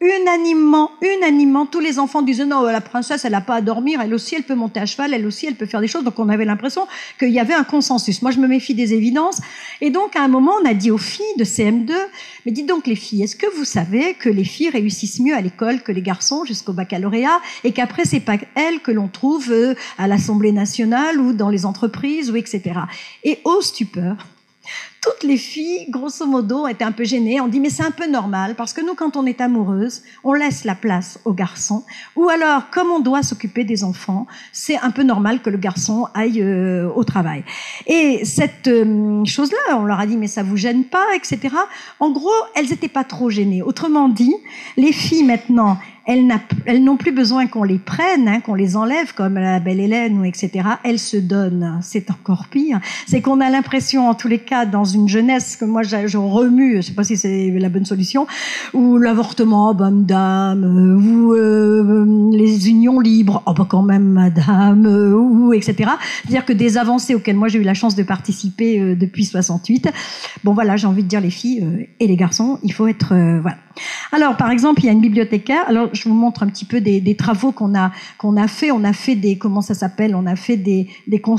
unanimement, tous les enfants disaient non, la princesse, elle n'a pas à dormir, elle aussi, elle peut monter à cheval, elle aussi, elle peut faire des choses. Donc, on avait l'impression qu'il y avait un consensus. Moi, je me méfie des évidences. Et donc, à un moment, on a dit aux filles de CM2, mais dites donc les filles, est-ce que vous savez que les filles réussissent mieux à l'école que les garçons jusqu'au baccalauréat et qu'après, c'est pas elles que l'on trouve à l'Assemblée nationale ou dans les entreprises ou etc. Et ô stupeur, toutes les filles, grosso modo, étaient un peu gênées. On dit, mais c'est un peu normal, parce que nous, quand on est amoureuse, on laisse la place aux garçons. Ou alors, comme on doit s'occuper des enfants, c'est un peu normal que le garçon aille au travail. Et cette chose-là, on leur a dit, mais ça vous gêne pas, etc. En gros, elles n'étaient pas trop gênées. Autrement dit, les filles, maintenant, elles n'ont plus besoin qu'on les prenne, qu'on les enlève, comme la belle Hélène, ou etc. Elles se donnent. C'est encore pire. C'est qu'on a l'impression, en tous les cas, dans une jeunesse que moi, je remue, je ne sais pas si c'est la bonne solution, ou l'avortement, madame, ou les unions libres, quand même, madame, ou etc. C'est-à-dire que des avancées auxquelles moi, j'ai eu la chance de participer depuis 68. Bon, voilà, j'ai envie de dire les filles et les garçons, il faut être... voilà. Alors, par exemple, il y a une bibliothécaire. Alors, je vous montre un petit peu des travaux qu'on a fait. On a fait des, comment ça s'appelle? On a fait des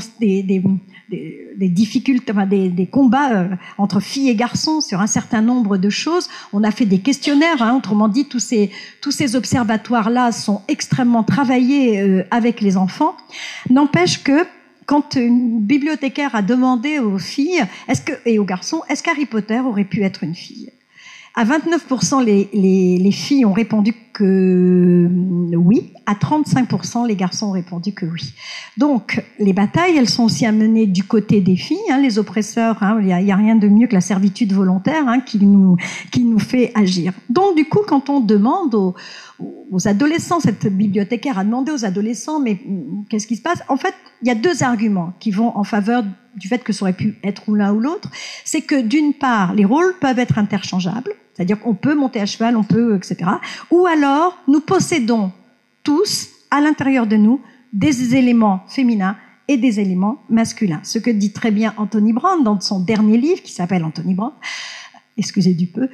difficultés, enfin des combats entre filles et garçons sur un certain nombre de choses. On a fait des questionnaires. Autrement dit, tous ces observatoires-là sont extrêmement travaillés avec les enfants. N'empêche que quand une bibliothécaire a demandé aux filles et aux garçons, est-ce qu'Harry Potter aurait pu être une fille? À 29%, les filles ont répondu que oui. À 35%, les garçons ont répondu que oui. Donc, les batailles, elles sont aussi amenées du côté des filles. Les oppresseurs, il y a rien de mieux que la servitude volontaire qui nous fait agir. Donc, du coup, quand on demande aux adolescents, cette bibliothécaire a demandé aux adolescents, mais qu'est-ce qui se passe? En fait, il y a 2 arguments qui vont en faveur du fait que ça aurait pu être ou l'un ou l'autre. C'est que, d'une part, les rôles peuvent être interchangeables. C'est-à-dire qu'on peut monter à cheval, on peut, etc. Ou alors, nous possédons tous, à l'intérieur de nous, des éléments féminins et des éléments masculins. Ce que dit très bien Anthony Brown dans son dernier livre, qui s'appelle Anthony Brown. excusez du peu,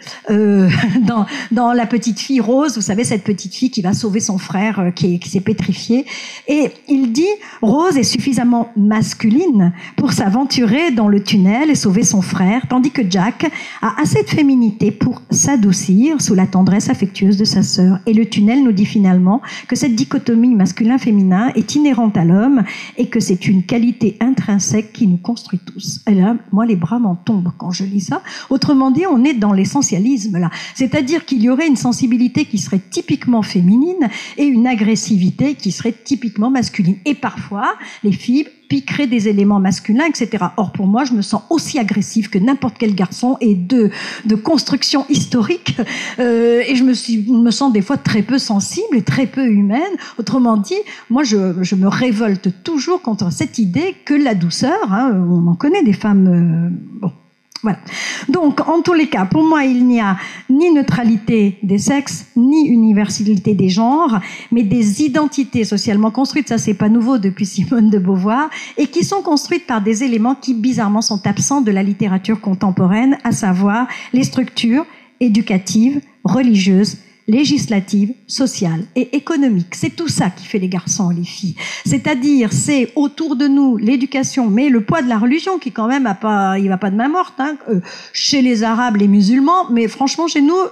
dans la petite fille Rose, vous savez, cette petite fille qui va sauver son frère qui s'est pétrifié. Et il dit, Rose est suffisamment masculine pour s'aventurer dans le tunnel et sauver son frère, tandis que Jack a assez de féminité pour s'adoucir sous la tendresse affectueuse de sa sœur. Et le tunnel nous dit finalement que cette dichotomie masculin-féminin est inhérente à l'homme et que c'est une qualité intrinsèque qui nous construit tous. Et là, moi, les bras m'en tombent quand je lis ça. Autrement dit, on est dans l'essentialisme, là. C'est-à-dire qu'il y aurait une sensibilité qui serait typiquement féminine et une agressivité qui serait typiquement masculine. Et parfois, les filles piqueraient des éléments masculins, etc. Or, pour moi, je me sens aussi agressive que n'importe quel garçon et de construction historique. Et je me sens des fois très peu sensible et très peu humaine. Autrement dit, moi, je me révolte toujours contre cette idée que la douceur, hein, on en connaît des femmes... bon. Voilà. Donc, en tous les cas, pour moi, il n'y a ni neutralité des sexes, ni universalité des genres, mais des identités socialement construites, ça c'est pas nouveau depuis Simone de Beauvoir, et qui sont construites par des éléments qui, bizarrement, sont absents de la littérature contemporaine, à savoir les structures éducatives, religieuses, législative, sociale et économique. C'est tout ça qui fait les garçons et les filles. C'est-à-dire, c'est autour de nous l'éducation, mais le poids de la religion qui quand même il va pas de main morte, hein, chez les Arabes, les musulmans, mais franchement chez nous,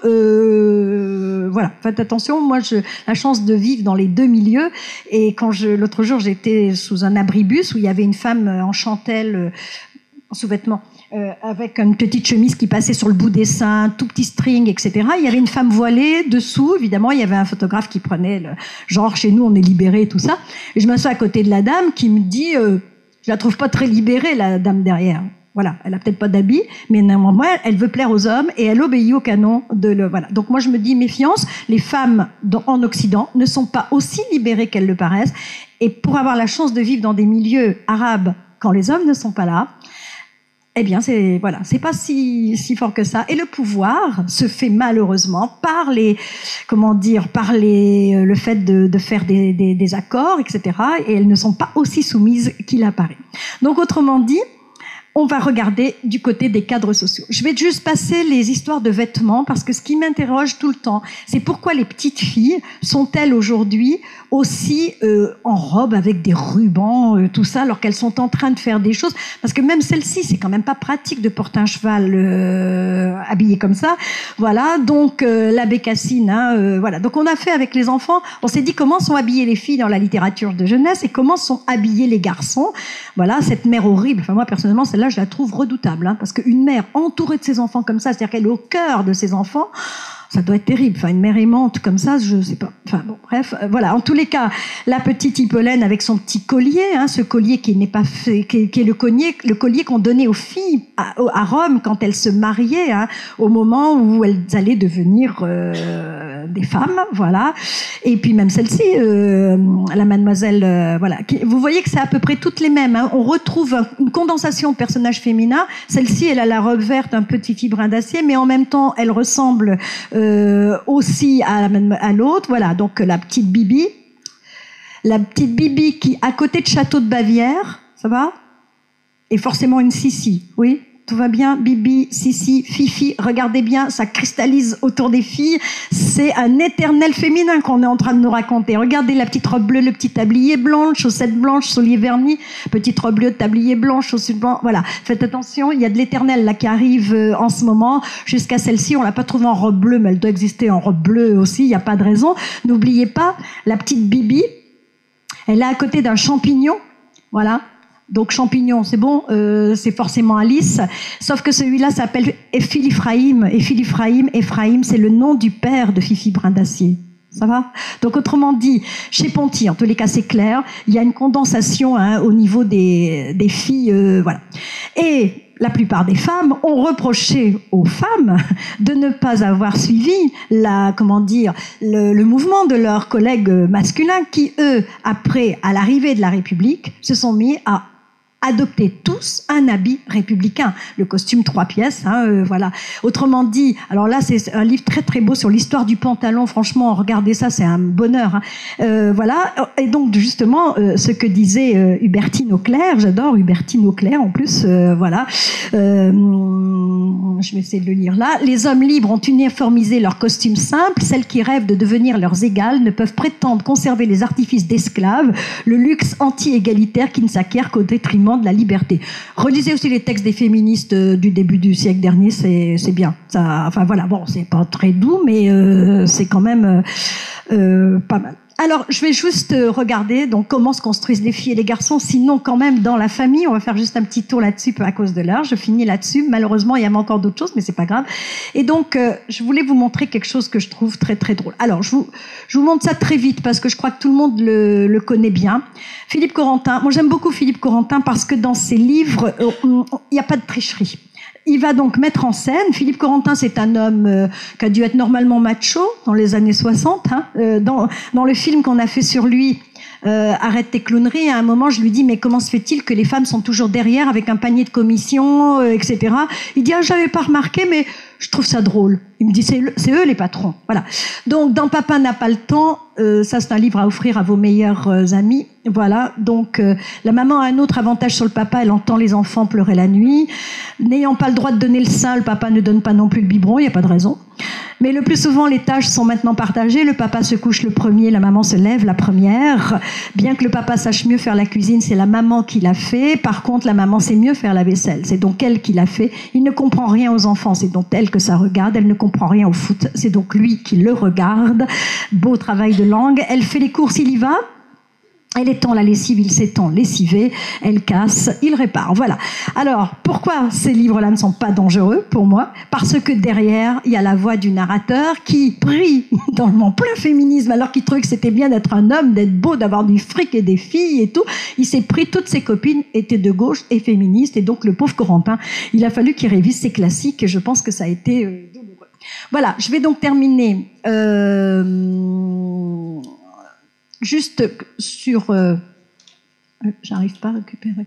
voilà, faites attention. Moi, j'ai la chance de vivre dans les deux milieux, et l'autre jour, j'étais sous un abribus où il y avait une femme en chantelle, en sous-vêtements, avec une petite chemise qui passait sur le bout des seins, tout petit string, etc. Il y avait une femme voilée dessous, évidemment, il y avait un photographe qui prenait genre chez nous on est libéré, tout ça. Et je m'assois à côté de la dame qui me dit, je la trouve pas très libérée, la dame derrière. Voilà, elle a peut-être pas d'habit, mais néanmoins elle veut plaire aux hommes et elle obéit au canon voilà. Donc moi je me dis méfiance, les femmes en Occident ne sont pas aussi libérées qu'elles le paraissent, et pour avoir la chance de vivre dans des milieux arabes quand les hommes ne sont pas là, eh bien, c'est pas si fort que ça. Et le pouvoir se fait malheureusement par le fait de faire des accords, etc. Et elles ne sont pas aussi soumises qu'il apparaît. Donc, autrement dit, on va regarder du côté des cadres sociaux. Je vais juste passer les histoires de vêtements, parce que ce qui m'interroge tout le temps, c'est pourquoi les petites filles sont-elles aujourd'hui aussi en robe avec des rubans, tout ça, alors qu'elles sont en train de faire des choses. Parce que même celle-ci, c'est quand même pas pratique de porter un cheval habillé comme ça. Voilà, donc la bécassine, hein, voilà. Donc on a fait avec les enfants, on s'est dit comment sont habillées les filles dans la littérature de jeunesse et comment sont habillés les garçons. Voilà, cette mère horrible. Enfin moi personnellement, celle-là, je la trouve redoutable, hein, parce qu'une mère entourée de ses enfants comme ça, c'est-à-dire qu'elle est au cœur de ses enfants, ça doit être terrible. Enfin, une mère aimante comme ça, je sais pas. Enfin bon, bref, voilà. En tous les cas, la petite Hippolyte avec son petit collier, hein, ce collier qui n'est pas fait, qui est le collier qu'on donnait aux filles à Rome quand elles se mariaient, hein, au moment où elles allaient devenir des femmes, voilà. Et puis même celle-ci, la mademoiselle, voilà. Vous voyez que c'est à peu près toutes les mêmes, hein. On retrouve une condensation de personnages féminins. Celle-ci, elle a la robe verte, un petit fibre d'acier, mais en même temps, elle ressemble aussi à l'autre. Voilà, donc la petite Bibi qui, à côté de Château de Bavière, ça va, est forcément une Sissi, oui. Tout va bien, Bibi, Sissi, Fifi, regardez bien, ça cristallise autour des filles. C'est un éternel féminin qu'on est en train de nous raconter. Regardez la petite robe bleue, le petit tablier blanc, chaussettes blanches, souliers vernis, petite robe bleue, tablier blanc, chaussures blanches. Voilà, faites attention, il y a de l'éternel là qui arrive en ce moment. Jusqu'à celle-ci, on l'a pas trouvée en robe bleue, mais elle doit exister en robe bleue aussi, il n'y a pas de raison. N'oubliez pas, la petite Bibi, elle est à côté d'un champignon, voilà. Donc champignon, c'est bon, c'est forcément Alice. Sauf que celui-là s'appelle Ephraim. Ephraim, c'est le nom du père de Fifi Brin d'Acier. Ça va? Donc autrement dit, chez Ponty, en tous les cas c'est clair, il y a une condensation, hein, au niveau des filles, voilà. Et la plupart des femmes ont reproché aux femmes de ne pas avoir suivi le mouvement de leurs collègues masculins qui, eux, après, à l'arrivée de la République, se sont mis à adopter tous un habit républicain, le costume 3 pièces, hein, voilà. Autrement dit, alors là c'est un livre très très beau sur l'histoire du pantalon, franchement regardez ça, c'est un bonheur, hein. Voilà, et donc justement ce que disait Hubertine Auclair, j'adore Hubertine Auclair en plus, voilà, je vais essayer de le lire là. Les hommes libres ont uniformisé leurs costumes simples. Celles qui rêvent de devenir leurs égales ne peuvent prétendre conserver les artifices d'esclaves, le luxe anti-égalitaire qui ne s'acquiert qu'au détriment de la liberté. Relisez aussi les textes des féministes du début du siècle dernier, c'est bien. Ça, enfin voilà, bon, c'est pas très doux, mais c'est quand même pas mal. Alors, je vais juste regarder donc comment se construisent les filles et les garçons, sinon quand même dans la famille. On va faire juste un petit tour là-dessus à cause de l'heure. Je finis là-dessus. Malheureusement, il y a encore d'autres choses, mais c'est pas grave. Et donc, je voulais vous montrer quelque chose que je trouve très très drôle. Alors, je vous montre ça très vite parce que je crois que tout le monde le connaît bien. Philippe Corentin. Moi, j'aime beaucoup Philippe Corentin parce que dans ses livres, il n'y a pas de tricherie. Il va donc mettre en scène, Philippe Corentin, c'est un homme qui a dû être normalement macho dans les années 60. Dans le film qu'on a fait sur lui, Arrête tes clowneries, à un moment je lui dis mais comment se fait-il que les femmes sont toujours derrière avec un panier de commission, etc. Il dit j'avais pas remarqué mais je trouve ça drôle. Il me dit c'est eux les patrons. Voilà. Donc dans Papa n'a pas le temps, ça c'est un livre à offrir à vos meilleurs amis. Voilà. Donc la maman a un autre avantage sur le papa, elle entend les enfants pleurer la nuit. N'ayant pas le droit de donner le sein, le papa ne donne pas non plus le biberon, il n'y a pas de raison. Mais le plus souvent, les tâches sont maintenant partagées. Le papa se couche le premier, la maman se lève la première. Bien que le papa sache mieux faire la cuisine, c'est la maman qui l'a fait. Par contre, la maman sait mieux faire la vaisselle. C'est donc elle qui l'a fait. Il ne comprend rien aux enfants, c'est donc elle que ça regarde. Elle ne comprend rien au foot, c'est donc lui qui le regarde. Beau travail de langue. Elle fait les courses, il y va. Elle étend la lessive, il s'étend lessivé, elle casse, il répare. Voilà. Alors, pourquoi ces livres-là ne sont pas dangereux pour moi ? Parce que derrière, il y a la voix du narrateur qui prie dans mon plein féminisme, alors qu'il trouvait que c'était bien d'être un homme, d'être beau, d'avoir du fric et des filles et tout. Il s'est pris, toutes ses copines étaient de gauche et féministes, et donc le pauvre Corentin, il a fallu qu'il révise ses classiques, et je pense que ça a été douloureux. Voilà, je vais donc terminer... juste sur... j'arrive pas à récupérer...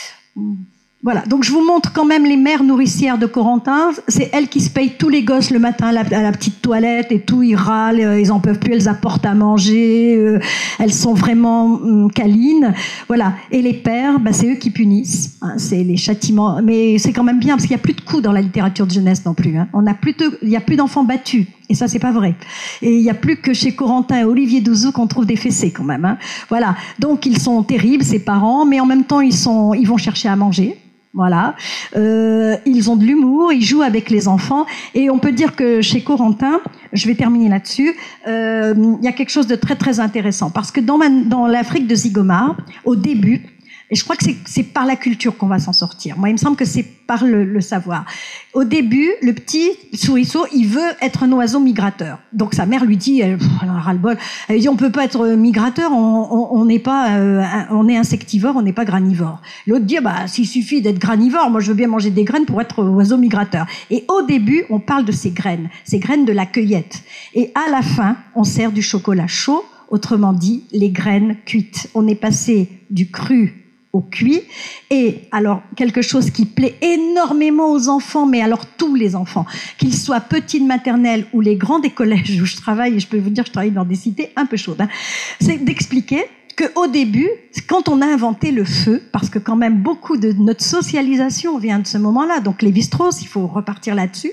Voilà, donc je vous montre quand même les mères nourricières de Corentin. C'est elles qui se payent tous les gosses le matin à la petite toilette et tout, ils râlent, ils en peuvent plus, elles apportent à manger, elles sont vraiment câlines. Voilà, et les pères, c'est eux qui punissent, hein, c'est les châtiments. Mais c'est quand même bien, parce qu'il n'y a plus de coups dans la littérature de jeunesse non plus. Hein. Il n'y a plus d'enfants battus. Et ça, c'est pas vrai. Et il n'y a plus que chez Corentin et Olivier Douzou qu'on trouve des fessées quand même. Hein. Voilà. Donc ils sont terribles, ces parents, mais en même temps ils vont chercher à manger. Voilà. Ils ont de l'humour, ils jouent avec les enfants. Et on peut dire que chez Corentin, je vais terminer là-dessus, il y a quelque chose de très très intéressant. Parce que dans l'Afrique de Zigomar, au début, et je crois que c'est par la culture qu'on va s'en sortir. Moi, il me semble que c'est par le savoir. Au début, le petit souriceau, il veut être un oiseau migrateur. Donc sa mère lui dit, elle a ras-le-bol, elle lui dit, on peut pas être migrateur, on n'est pas, on est insectivore, on n'est pas granivore. L'autre dit, s'il suffit d'être granivore, moi je veux bien manger des graines pour être oiseau migrateur. Et au début, on parle de ces graines de la cueillette. Et à la fin, on sert du chocolat chaud, autrement dit, les graines cuites. On est passé du cru au cuit, et alors quelque chose qui plaît énormément aux enfants, mais alors tous les enfants, qu'ils soient petits de maternelle ou les grands des collèges où je travaille, et je peux vous dire que je travaille dans des cités un peu chaudes, hein, c'est d'expliquer qu'au début, quand on a inventé le feu, parce que quand même beaucoup de notre socialisation vient de ce moment-là, donc Lévi-Strauss, il faut repartir là-dessus,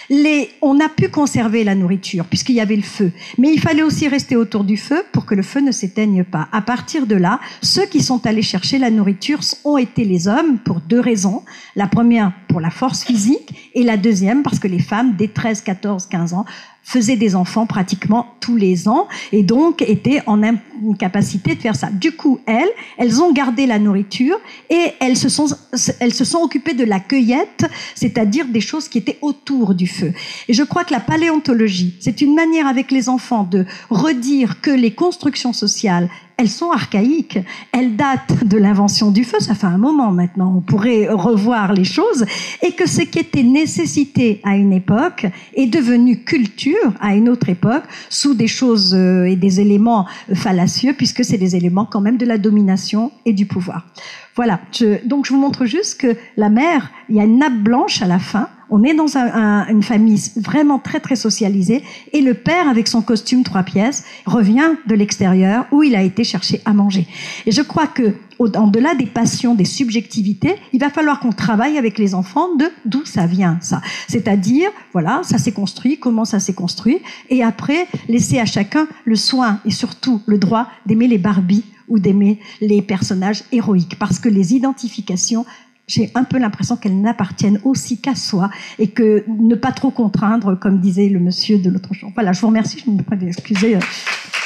on a pu conserver la nourriture puisqu'il y avait le feu. Mais il fallait aussi rester autour du feu pour que le feu ne s'éteigne pas. À partir de là, ceux qui sont allés chercher la nourriture ont été les hommes pour deux raisons. La première, pour la force physique, et la deuxième, parce que les femmes, dès 13, 14, 15 ans, faisaient des enfants pratiquement tous les ans et donc étaient en incapacité de faire ça. Du coup, elles ont gardé la nourriture et elles se sont occupées de la cueillette, c'est-à-dire des choses qui étaient autour du feu. Et je crois que la paléontologie, c'est une manière avec les enfants de redire que les constructions sociales, elles sont archaïques, elles datent de l'invention du feu, ça fait un moment maintenant, on pourrait revoir les choses, et que ce qui était nécessité à une époque est devenu culture à une autre époque, sous des choses et des éléments fallacieux, puisque c'est des éléments quand même de la domination et du pouvoir. Voilà. Donc je vous montre juste que la mère, il y a une nappe blanche à la fin. On est dans une famille vraiment très très socialisée, et le père, avec son costume 3 pièces, revient de l'extérieur où il a été chercher à manger. Et je crois que en-delà des passions, des subjectivités, il va falloir qu'on travaille avec les enfants de d'où ça vient, ça. C'est-à-dire, voilà, ça s'est construit, comment ça s'est construit, et après, laisser à chacun le soin et surtout le droit d'aimer les Barbies ou d'aimer les personnages héroïques. Parce que les identifications, j'ai un peu l'impression qu'elles n'appartiennent aussi qu'à soi, et que ne pas trop contraindre, comme disait le monsieur de l'autre jour. Voilà, je vous remercie, je me prie d'excuser.